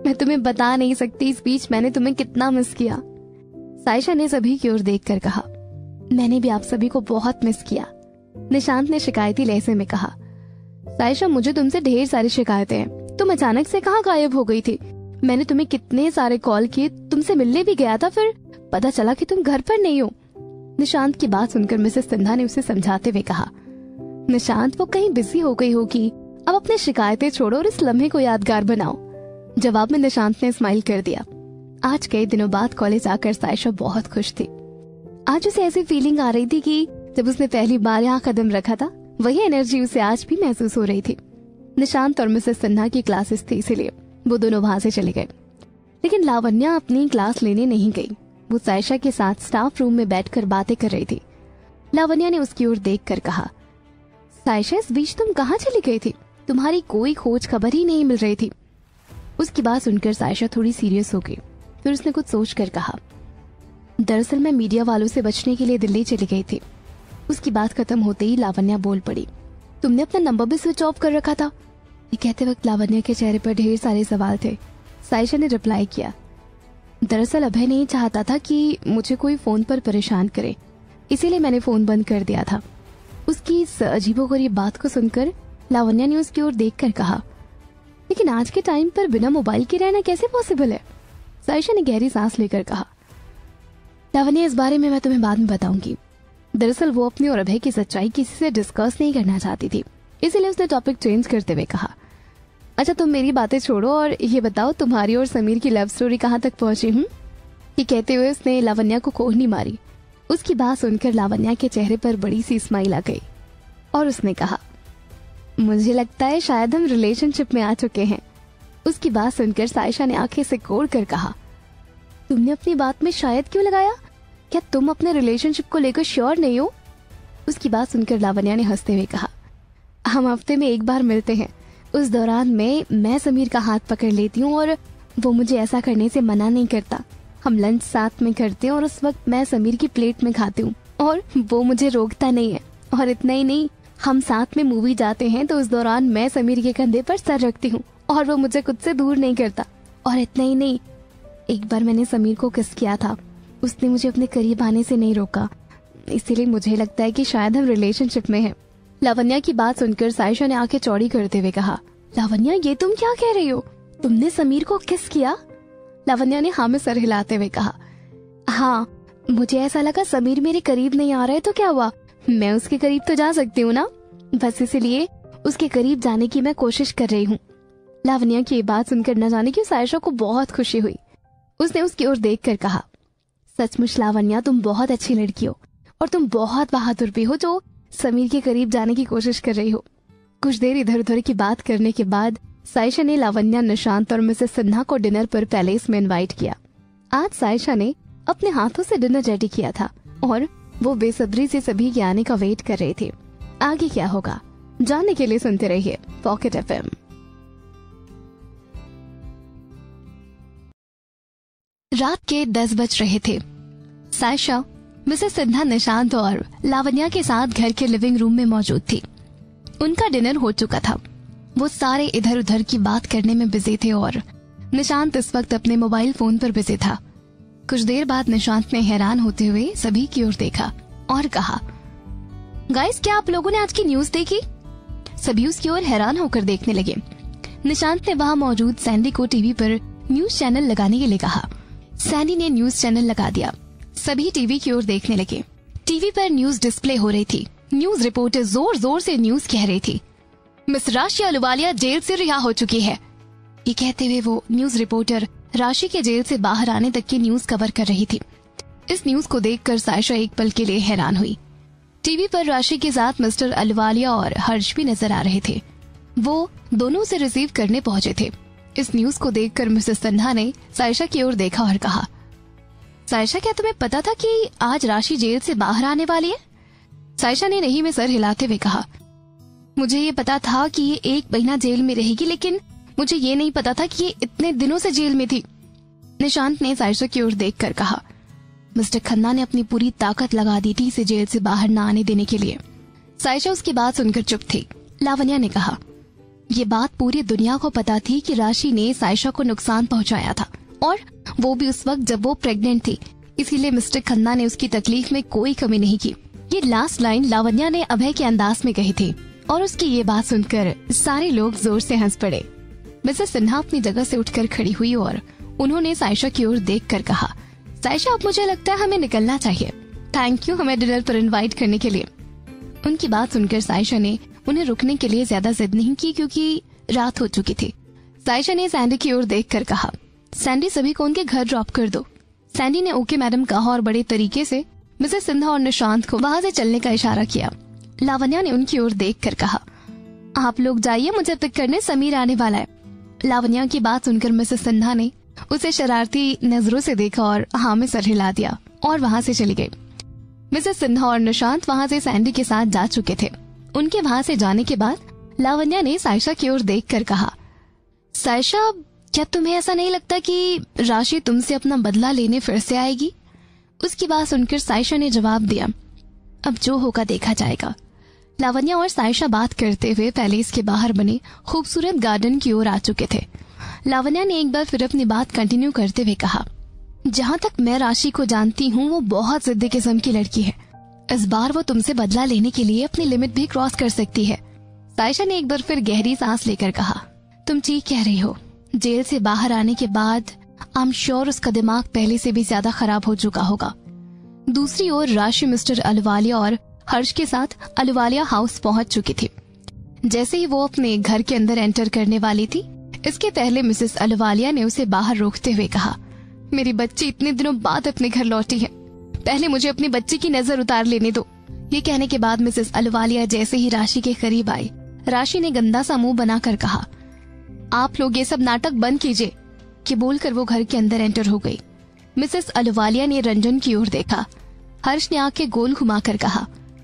मैं तुम्हें बता नहीं सकती इस बीच मैंने तुम्हें कितना मिस किया। साइशा ने सभी की ओर देखकर कहा, मैंने भी आप सभी को बहुत मिस किया। निशांत ने शिकायती लहजे में कहा, साइशा मुझे तुमसे ढेर सारी शिकायतें हैं। तुम अचानक से कहाँ गायब हो गई थी? मैंने तुम्हें कितने सारे कॉल किए, तुमसे मिलने भी गया था, फिर पता चला कि तुम घर पर नहीं हो। निशांत की बात सुनकर मिसेस सिन्हा ने उसे समझाते हुए कहा, निशांत वो कहीं बिजी हो गई होगी, अब अपनी शिकायतें छोड़ो और इस लम्हे को यादगार बनाओ। जवाब में निशांत ने स्माइल कर दिया। आज कई दिनों बाद कॉलेज आकर साइशा बहुत खुश थी। आज उसे ऐसी फीलिंग आ रही थी कि जब उसने पहली बार यहाँ कदम रखा था, वही एनर्जी उसे आज भी महसूस हो रही थी। निशांत और मिसेस सिन्हा की क्लासेस थी, इसीलिए वो दोनों वहां से चले गए। लेकिन लावण्या अपनी क्लास लेने नहीं गई। वो साइशा के साथ स्टाफ रूम में बैठकर बातें कर रही थी। लावण्या ने उसकी ओर देखकर कहा, साइशा इस बीच तुम कहाँ चली गई थी? तुम्हारी कोई खोज खबर ही नहीं मिल रही थी। उसकी बात सुनकर साइशा थोड़ी सीरियस हो गई। फिर उसने कुछ सोच कर कहा, दरअसल मैं मीडिया वालों से बचने के लिए दिल्ली चली गई थी। उसकी बात खत्म होते ही लावण्या बोल पड़ी, तुमने अपना नंबर भी स्विच ऑफ कर रखा था? ये कहते वक्त लावण्या के चेहरे पर ढेर सारे सवाल थे। साइशा ने रिप्लाई किया, दरअसल अभय नहीं चाहता था कि मुझे कोई फोन पर परेशान करे, इसीलिए मैंने फोन बंद कर दिया था। उसकी इस अजीबोगरीब बात को सुनकर लावण्या ने उसकी ओर देखकर कहा, लेकिन आज के टाइम पर बिना मोबाइल के रहना कैसे पॉसिबल है? साइशा ने गहरी सांस लेकर कहा, लावण्या इस बारे में मैं तुम्हें बाद में बताऊंगी। दरअसल वो अपनी और अभय की सच्चाई किसी से डिस्कस नहीं करना चाहती थी, इसीलिए उसने टॉपिक चेंज करते हुए कहा, अच्छा तुम मेरी बातें छोड़ो और ये बताओ तुम्हारी और समीर की लव स्टोरी कहाँ तक पहुंची? ये कहते हुए उसने लावण्या को कोहनी मारी। उसकी बात सुनकर लावण्या के चेहरे पर बड़ी सी स्माइल आ गई और उसने कहा, मुझे लगता है शायद हम रिलेशनशिप में आ चुके हैं। उसकी बात सुनकर साइशा ने आंखें सिकोड़ कर कहा, तुमने अपनी बात में शायद क्यों लगाया? क्या तुम अपने रिलेशनशिप को लेकर श्योर नहीं हो? उसकी बात सुनकर लावण्या ने हंसते हुए कहा, हम हफ्ते में एक बार मिलते हैं, उस दौरान मैं समीर का हाथ पकड़ लेती हूँ और वो मुझे ऐसा करने से मना नहीं करता। हम लंच साथ में करते हैं और उस वक्त मैं समीर की प्लेट में खाती हूँ और वो मुझे रोकता नहीं है। और इतना ही नहीं, हम साथ में मूवी जाते हैं तो उस दौरान मैं समीर के कंधे पर सर रखती हूँ और वो मुझे खुद से दूर नहीं करता। और इतना ही नहीं, एक बार मैंने समीर को किस किया था, उसने मुझे अपने करीब आने से नहीं रोका, इसीलिए मुझे लगता है कि शायद हम रिलेशनशिप में हैं। लावण्या की बात सुनकर साइशा ने आंखें चौड़ी करते हुए कहा, लावण्या ये तुम क्या कह रही हो? तुमने समीर को किस किया? लावण्या ने हाँ में सर हिलाते हुए कहा, हाँ मुझे ऐसा लगा समीर मेरे करीब नहीं आ रहा है तो क्या हुआ, मैं उसके करीब तो जा सकती हूँ ना, बस इसलिए उसके करीब जाने की मैं कोशिश कर रही हूँ। लावण्या की ये बात सुनकर न जाने क्यों साइशा को बहुत खुशी हुई। उसने उसकी ओर देखकर कहा, सचमुच लावण्या तुम बहुत अच्छी लड़की हो और तुम बहुत बहादुर भी हो जो समीर के करीब जाने की कोशिश कर रही हो। कुछ देर इधर उधर की बात करने के बाद साइशा ने लावण्या, निशांत और मिसेस सिन्हा को डिनर पर पैलेस में इनवाइट किया। आज साइशा ने अपने हाथों से डिनर रेडी किया था और वो बेसब्री से सभी के आने का वेट कर रहे थे। आगे क्या होगा जानने के लिए सुनते रहिए पॉकेट एफएम। रात के 10 बज रहे थे। साइशा, मिसेस सिन्हा, निशांत और लावण्या के साथ घर के लिविंग रूम में मौजूद थी। उनका डिनर हो चुका था। वो सारे इधर उधर की बात करने में बिजी थे और निशांत इस वक्त अपने मोबाइल फोन पर बिजी था। कुछ देर बाद निशांत ने हैरान होते हुए सभी की ओर देखा और कहा, गाइस क्या आप लोगों ने आज की न्यूज देखी? सभी उसकी ओर हैरान होकर देखने लगे। निशांत ने वहाँ मौजूद सैंडी को टीवी पर न्यूज चैनल लगाने के लिए कहा। सैंडी ने न्यूज चैनल लगा दिया। सभी टीवी की ओर देखने लगे। टीवी पर न्यूज डिस्प्ले हो रही थी। न्यूज रिपोर्टर जोर जोर से न्यूज कह रही थी, मिस राशि अहलूवालिया जेल से रिहा हो चुकी है। ये कहते हुए वो न्यूज रिपोर्टर राशि के जेल से बाहर आने तक की न्यूज कवर कर रही थी। इस न्यूज को देखकर साइशा एक पल के लिए हैरान हुई। टीवी पर राशि के साथ मिस्टर अहलूवालिया और हर्ष भी नजर आ रहे थे। वो दोनों से रिसीव करने पहुंचे थे। इस न्यूज को देखकर मिसेस सिन्हा ने साइशा की ओर देखा और कहा, साइशा क्या तुम्हें पता था कि आज राशि जेल से बाहर आने वाली है? साइशा ने नहीं में सर हिलाते हुए कहा, मुझे ये पता था कि ये 1 महीना जेल में रहेगी, लेकिन मुझे ये नहीं पता था कि ये इतने दिनों से जेल में थी। निशांत ने साइशा की ओर देखकर कहा, मिस्टर खन्ना ने अपनी पूरी ताकत लगा दी थी इसे जेल से बाहर न आने देने के लिए। साइशा उसकी बात सुनकर चुप थी। लावण्या ने कहा, ये बात पूरी दुनिया को पता थी कि राशि ने सायशा को नुकसान पहुंचाया था, और वो भी उस वक्त जब वो प्रेग्नेंट थी। इसीलिए मिस्टर खन्ना ने उसकी तकलीफ में कोई कमी नहीं की। ये लास्ट लाइन लावण्या ने अभय के अंदाज में कही थी, और उसकी ये बात सुनकर सारे लोग जोर से हंस पड़े। मिसेस सिन्हा अपनी जगह से उठकर खड़ी हुई और उन्होंने सायशा की ओर देखकर कहा, सायशा, अब मुझे लगता है हमें निकलना चाहिए। थैंक यू हमें डिनर पर इनवाइट करने के लिए। उनकी बात सुनकर सायशा ने उन्हें रुकने के लिए ज्यादा जिद नहीं की, क्योंकि रात हो चुकी थी। सायशा ने सैंडी की ओर देखकर कहा, सैंडी, सभी को उनके घर ड्रॉप कर दो। सैंडी ने ओके मैडम कहा और बड़े तरीके से मिसेस सिन्हा और निशांत को वहां से चलने का इशारा किया। लावण्या ने उनकी ओर देखकर कहा, आप लोग जाइए, मुझे पिक करने समीर आने वाला है। लावण्या की बात सुनकर मिसेस सिन्हा ने उसे शरारती नजरों से देखा और हाँ में सर हिला दिया और वहां से चली गई। मिसेस सिन्हा और निशांत वहां से सैंडी के साथ जा चुके थे। उनके वहां से जाने के बाद लावण्या ने सायशा की ओर देखकर कहा, सायशा, क्या तुम्हें ऐसा नहीं लगता कि राशि तुमसे अपना बदला लेने फिर से आएगी? उसकी बात सुनकर सायशा ने जवाब दिया, अब जो होगा देखा जाएगा। लावण्या और सायशा बात करते हुए पैलेस के बाहर बने खूबसूरत गार्डन की ओर आ चुके थे। लावण्या ने एक बार फिर अपनी बात कंटिन्यू करते हुए कहा, जहाँ तक मैं राशि को जानती हूँ, वो बहुत जिद्दी किस्म की लड़की है। इस बार वो तुमसे बदला लेने के लिए अपनी लिमिट भी क्रॉस कर सकती है। सायशा ने एक बार फिर गहरी सांस लेकर कहा, तुम ठीक कह रही हो। जेल से बाहर आने के बाद आई एम श्योर उसका दिमाग पहले से भी ज्यादा खराब हो चुका होगा। दूसरी ओर राशि मिस्टर अहलुवालिया और हर्ष के साथ अहलुवालिया हाउस पहुंच चुकी थी। जैसे ही वो अपने घर के अंदर एंटर करने वाली थी, इसके पहले मिसेस अहलुवालिया ने उसे बाहर रोकते हुए कहा, मेरी बच्ची इतने दिनों बाद अपने घर लौटी है, पहले मुझे अपनी बच्ची की नजर उतार लेने दो। ये कहने के बाद मिसेस अहलुवालिया जैसे ही राशि के करीब आई, राशि ने गंदा सा मुंह बनाकर कहा, आप लोग ये सब नाटक बंद कीजिए, कि बोलकर वो घर के अंदर एंटर हो गई। मिसेस अहलुवालिया ने रंजन की ओर देखा। हर्ष ने आंखें गोल घुमाकर कहा,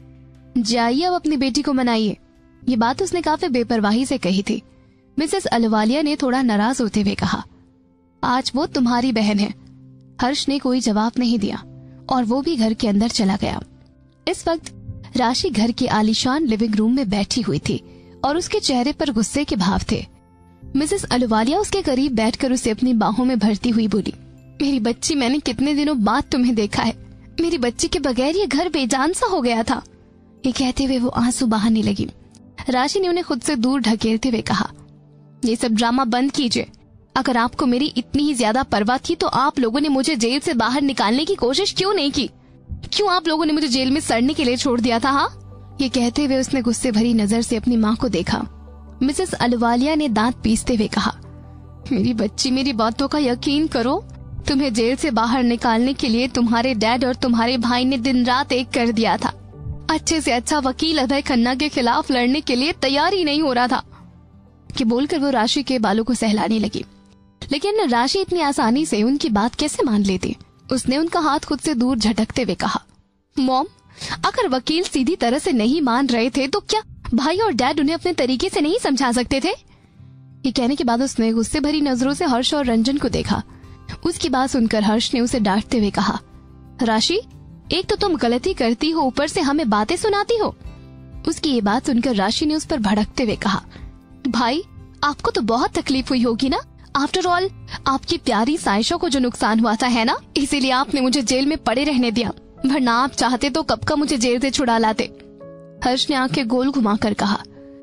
जाइए अब अपनी बेटी को मनाइए। ये बात उसने काफी बेपरवाही से कही थी। मिसेस अहलुवालिया ने थोड़ा नाराज होते हुए कहा, आज वो तुम्हारी बहन है। हर्ष ने कोई जवाब नहीं दिया और वो भी घर के अंदर चला गया। इस वक्त राशि घर के आलीशान लिविंग रूम में बैठी हुई थी और उसके चेहरे पर गुस्से के भाव थे। मिसेस अहलुवालिया उसके करीब बैठकर उसे अपनी बाहों में भरती हुई बोली, मेरी बच्ची, मैंने कितने दिनों बाद तुम्हें देखा है। मेरी बच्ची के बगैर ये घर बेजान सा हो गया था। ये कहते हुए वो आंसू बहाने लगी। राशि ने उन्हें खुद से दूर ढकेलते हुए कहा, ये सब ड्रामा बंद कीजिए। अगर आपको मेरी इतनी ही ज्यादा परवाह थी तो आप लोगों ने मुझे जेल से बाहर निकालने की कोशिश क्यों नहीं की? क्यों आप लोगों ने मुझे जेल में सड़ने के लिए छोड़ दिया था? हाँ? ये कहते हुए उसने गुस्से भरी नजर से अपनी माँ को देखा। मिसेस अहलुवालिया ने दांत पीसते हुए कहा, मेरी बच्ची, मेरी बातों का यकीन करो। तुम्हें जेल से बाहर निकालने के लिए तुम्हारे डैड और तुम्हारे भाई ने दिन रात एक कर दिया था। अच्छे से अच्छा वकील अभय खन्ना के खिलाफ लड़ने के लिए तैयार ही नहीं हो रहा था। कि बोलकर वो राशि के बालों को सहलाने लगी। लेकिन राशि इतनी आसानी से उनकी बात कैसे मान लेती? उसने उनका हाथ खुद से दूर झटकते हुए कहा, मॉम, अगर वकील सीधी तरह से नहीं मान रहे थे तो क्या भाई और डैड उन्हें अपने तरीके से नहीं समझा सकते थे? ये कहने के बाद उसने गुस्से भरी नजरों से हर्ष और रंजन को देखा। उसकी बात सुनकर हर्ष ने उसे डांटते हुए कहा, राशि, एक तो तुम गलती करती हो, ऊपर से हमें बातें सुनाती हो। उसकी ये बात सुनकर राशि ने उस पर भड़कते हुए कहा, भाई, आपको तो बहुत तकलीफ हुई होगी ना। आफ्टर ऑल आपकी प्यारी सायशा को जो नुकसान हुआ था, है ना? इसीलिए आपने मुझे जेल में पड़े रहने दिया, वरना आप चाहते तो कब का मुझे जेल से छुड़ा लाते। हर्ष ने आंखें गोल घुमाकर कहा,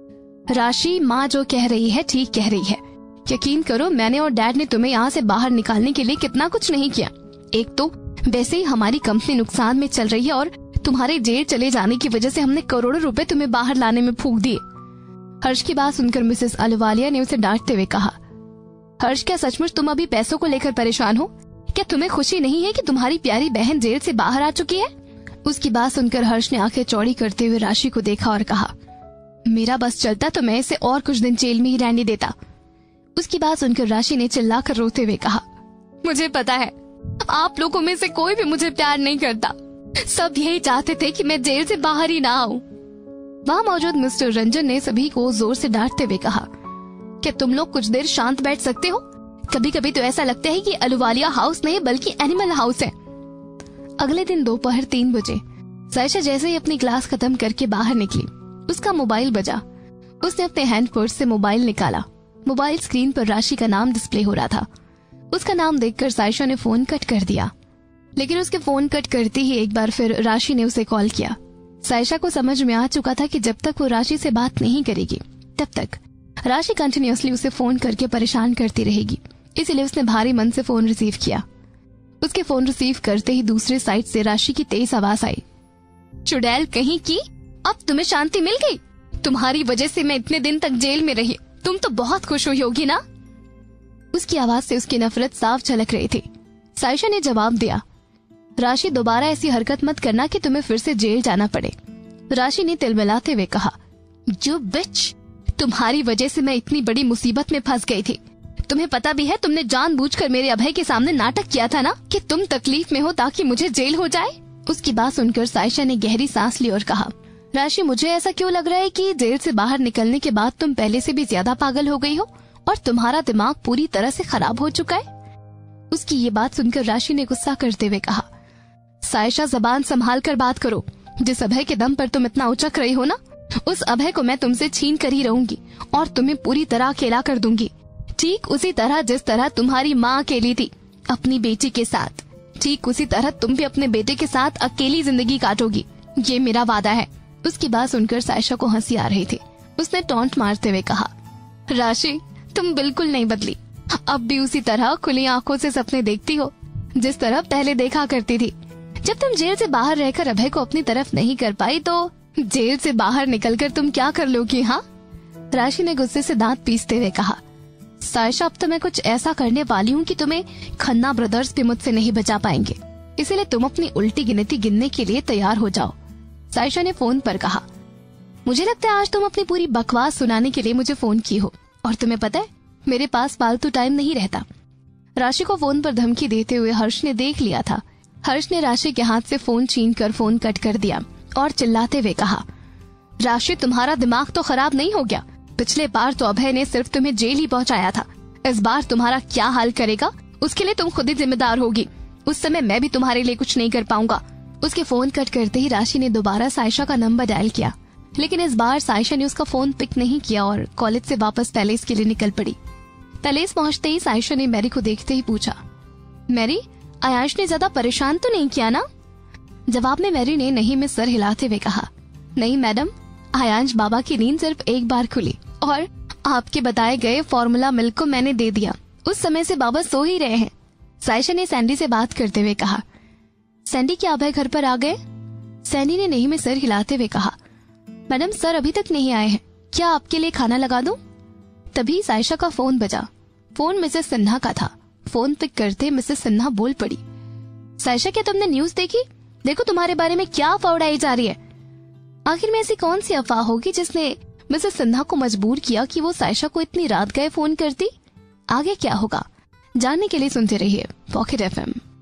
राशि, माँ जो कह रही है ठीक कह रही है। यकीन करो, मैंने और डैड ने तुम्हें यहाँ से बाहर निकालने के लिए कितना कुछ नहीं किया। एक तो वैसे ही हमारी कंपनी नुकसान में चल रही है और तुम्हारे जेल चले जाने की वजह से हमने करोड़ों रुपए तुम्हें बाहर लाने में फूंक दिए। हर्ष की बात सुनकर मिसेस अहलुवालिया ने उसे डांटते हुए कहा, हर्ष, क्या सचमुच तुम अभी पैसों को लेकर परेशान हो? क्या तुम्हें खुशी नहीं है कि तुम्हारी प्यारी बहन जेल से बाहर आ चुकी है? उसकी बात सुनकर हर्ष ने आंखें चौड़ी करते हुए राशि को देखा और कहा, मेरा बस चलता तो मैं इसे और कुछ दिन जेल में ही रहने देता। उसकी बात सुनकर राशि ने चिल्लाकर रोते हुए कहा, मुझे पता है आप लोगों में से कोई भी मुझे प्यार नहीं करता। सब यही चाहते थे कि मैं जेल से बाहर ही ना आऊं। वहाँ मौजूद मिस्टर रंजन ने सभी को जोर से डांटते हुए कहा, क्या तुम लोग कुछ देर शांत बैठ सकते हो? कभी कभी तो ऐसा लगता है कि अहलुवालिया हाउस नहीं बल्कि एनिमल हाउस है। अगले दिन दोपहर 3 बजे सायशा जैसे ही अपनी क्लास खत्म करके बाहर निकली, उसका मोबाइल बजा। उसने अपने हैंड पर्स से मोबाइल निकाला। मोबाइल स्क्रीन पर राशि का नाम डिस्प्ले हो रहा था। उसका नाम देखकर सायशा ने फोन कट कर दिया, लेकिन उसके फोन कट करते ही एक बार फिर राशि ने उसे कॉल किया। सायशा को समझ में आ चुका था कि जब तक वो राशि से बात नहीं करेगी तब तक राशि कंटिन्यूअसली उसे फोन करके परेशान करती रहेगी, इसलिए उसने भारी मन से फोन रिसीव किया। उसके फोन रिसीव करते ही दूसरे साइड से राशि की तेज आवाज आई, चुड़ैल कहीं की, अब तुम्हें शांति मिल गई? तुम्हारी वजह से मैं इतने दिन तक जेल में रही, तुम तो बहुत खुश हुई होगी ना? उसकी आवाज से उसकी नफरत साफ झलक रही थी। सायशा ने जवाब दिया, राशि दोबारा ऐसी हरकत मत करना कि तुम्हें फिर से जेल जाना पड़े। राशि ने तिलमिलाते हुए कहा, यू बिच, तुम्हारी वजह से मैं इतनी बड़ी मुसीबत में फंस गई थी। तुम्हें पता भी है तुमने जानबूझकर मेरे अभय के सामने नाटक किया था ना कि तुम तकलीफ में हो ताकि मुझे जेल हो जाए। उसकी बात सुनकर सायशा ने गहरी सांस ली और कहा, राशि मुझे ऐसा क्यों लग रहा है कि जेल से बाहर निकलने के बाद तुम पहले से भी ज्यादा पागल हो गई हो और तुम्हारा दिमाग पूरी तरह से खराब हो चुका है। उसकी ये बात सुनकर राशि ने गुस्सा करते हुए कहा, सायशा जबान संभाल कर बात करो। जिस अभय के दम पर तुम इतना उचक रही हो ना, उस अभय को मैं तुमसे छीन कर ही रहूंगी और तुम्हें पूरी तरह अकेला कर दूंगी, ठीक उसी तरह जिस तरह तुम्हारी माँ अकेली थी अपनी बेटी के साथ। ठीक उसी तरह तुम भी अपने बेटे के साथ अकेली जिंदगी काटोगी, ये मेरा वादा है। उसकी बात सुनकर सायशा को हंसी आ रही थी। उसने टॉन्ट मारते हुए कहा, राशि तुम बिल्कुल नहीं बदली, अब भी उसी तरह खुली आंखों से सपने देखती हो जिस तरह पहले देखा करती थी। जब तुम जेल से बाहर रहकर अभय को अपनी तरफ नहीं कर पाई तो जेल से बाहर निकलकर तुम क्या कर लोगी? हाँ, राशि ने गुस्से से दांत पीसते हुए कहा, सायशा अब तो मैं कुछ ऐसा करने वाली हूँ कि तुम्हें खन्ना ब्रदर्स भी मुझसे नहीं बचा पाएंगे, इसलिए तुम अपनी उल्टी गिनती गिनने के लिए तैयार हो जाओ। सायशा ने फोन पर कहा, मुझे लगता है आज तुम अपनी पूरी बकवास सुनाने के लिए मुझे फोन की हो, और तुम्हें पता है मेरे पास फालतू टाइम नहीं रहता। राशि को फोन पर धमकी देते हुए हर्ष ने देख लिया था। हर्ष ने राशि के हाथ से फोन छीनकर फोन कट कर दिया और चिल्लाते हुए कहा, राशि तुम्हारा दिमाग तो खराब नहीं हो गया? पिछले बार तो अभय ने सिर्फ तुम्हें जेल ही पहुंचाया था, इस बार तुम्हारा क्या हाल करेगा उसके लिए तुम खुद ही जिम्मेदार होगी। उस समय मैं भी तुम्हारे लिए कुछ नहीं कर पाऊंगा। उसके फोन कट करते ही राशि ने दोबारा सायशा का नंबर डायल किया, लेकिन इस बार सायशा ने उसका फोन पिक नहीं किया और कॉलेज से वापस पैलेस के लिए निकल पड़ी। पैलेस पहुंचते ही सायशा ने मैरी को देखते ही पूछा, मैरी आयांश ने ज्यादा परेशान तो नहीं किया ना? जवाब में मैरी ने नहीं में सर हिलाते हुए कहा, नहीं मैडम, आयांश बाबा की नींद सिर्फ एक बार खुली और आपके बताए गए फॉर्मूला मिल्क को मैंने दे दिया। उस समय से बाबा सो ही रहे हैं। सायशा ने सैंडी से बात करते हुए कहा, सैंडी क्या अभय घर पर आ गए? सैंडी ने नहीं में सर हिलाते हुए कहा, मैडम सर अभी तक नहीं आए हैं, क्या आपके लिए खाना लगा दूं? तभी सायशा का फोन बजा। फोन मिसेस सिन्हा का था। फोन पिक करते मिसेस सिन्हा बोल पड़ी, सायशा क्या तुमने न्यूज देखी? देखो तुम्हारे बारे में क्या अफवाह उड़ाई जा रही है। आखिर में ऐसी कौन सी अफवाह होगी जिसने मिसेस सिन्हा को मजबूर किया कि वो सायशा को इतनी रात गए फोन करती? आगे क्या होगा जानने के लिए सुनते रहिए पॉकेट FM।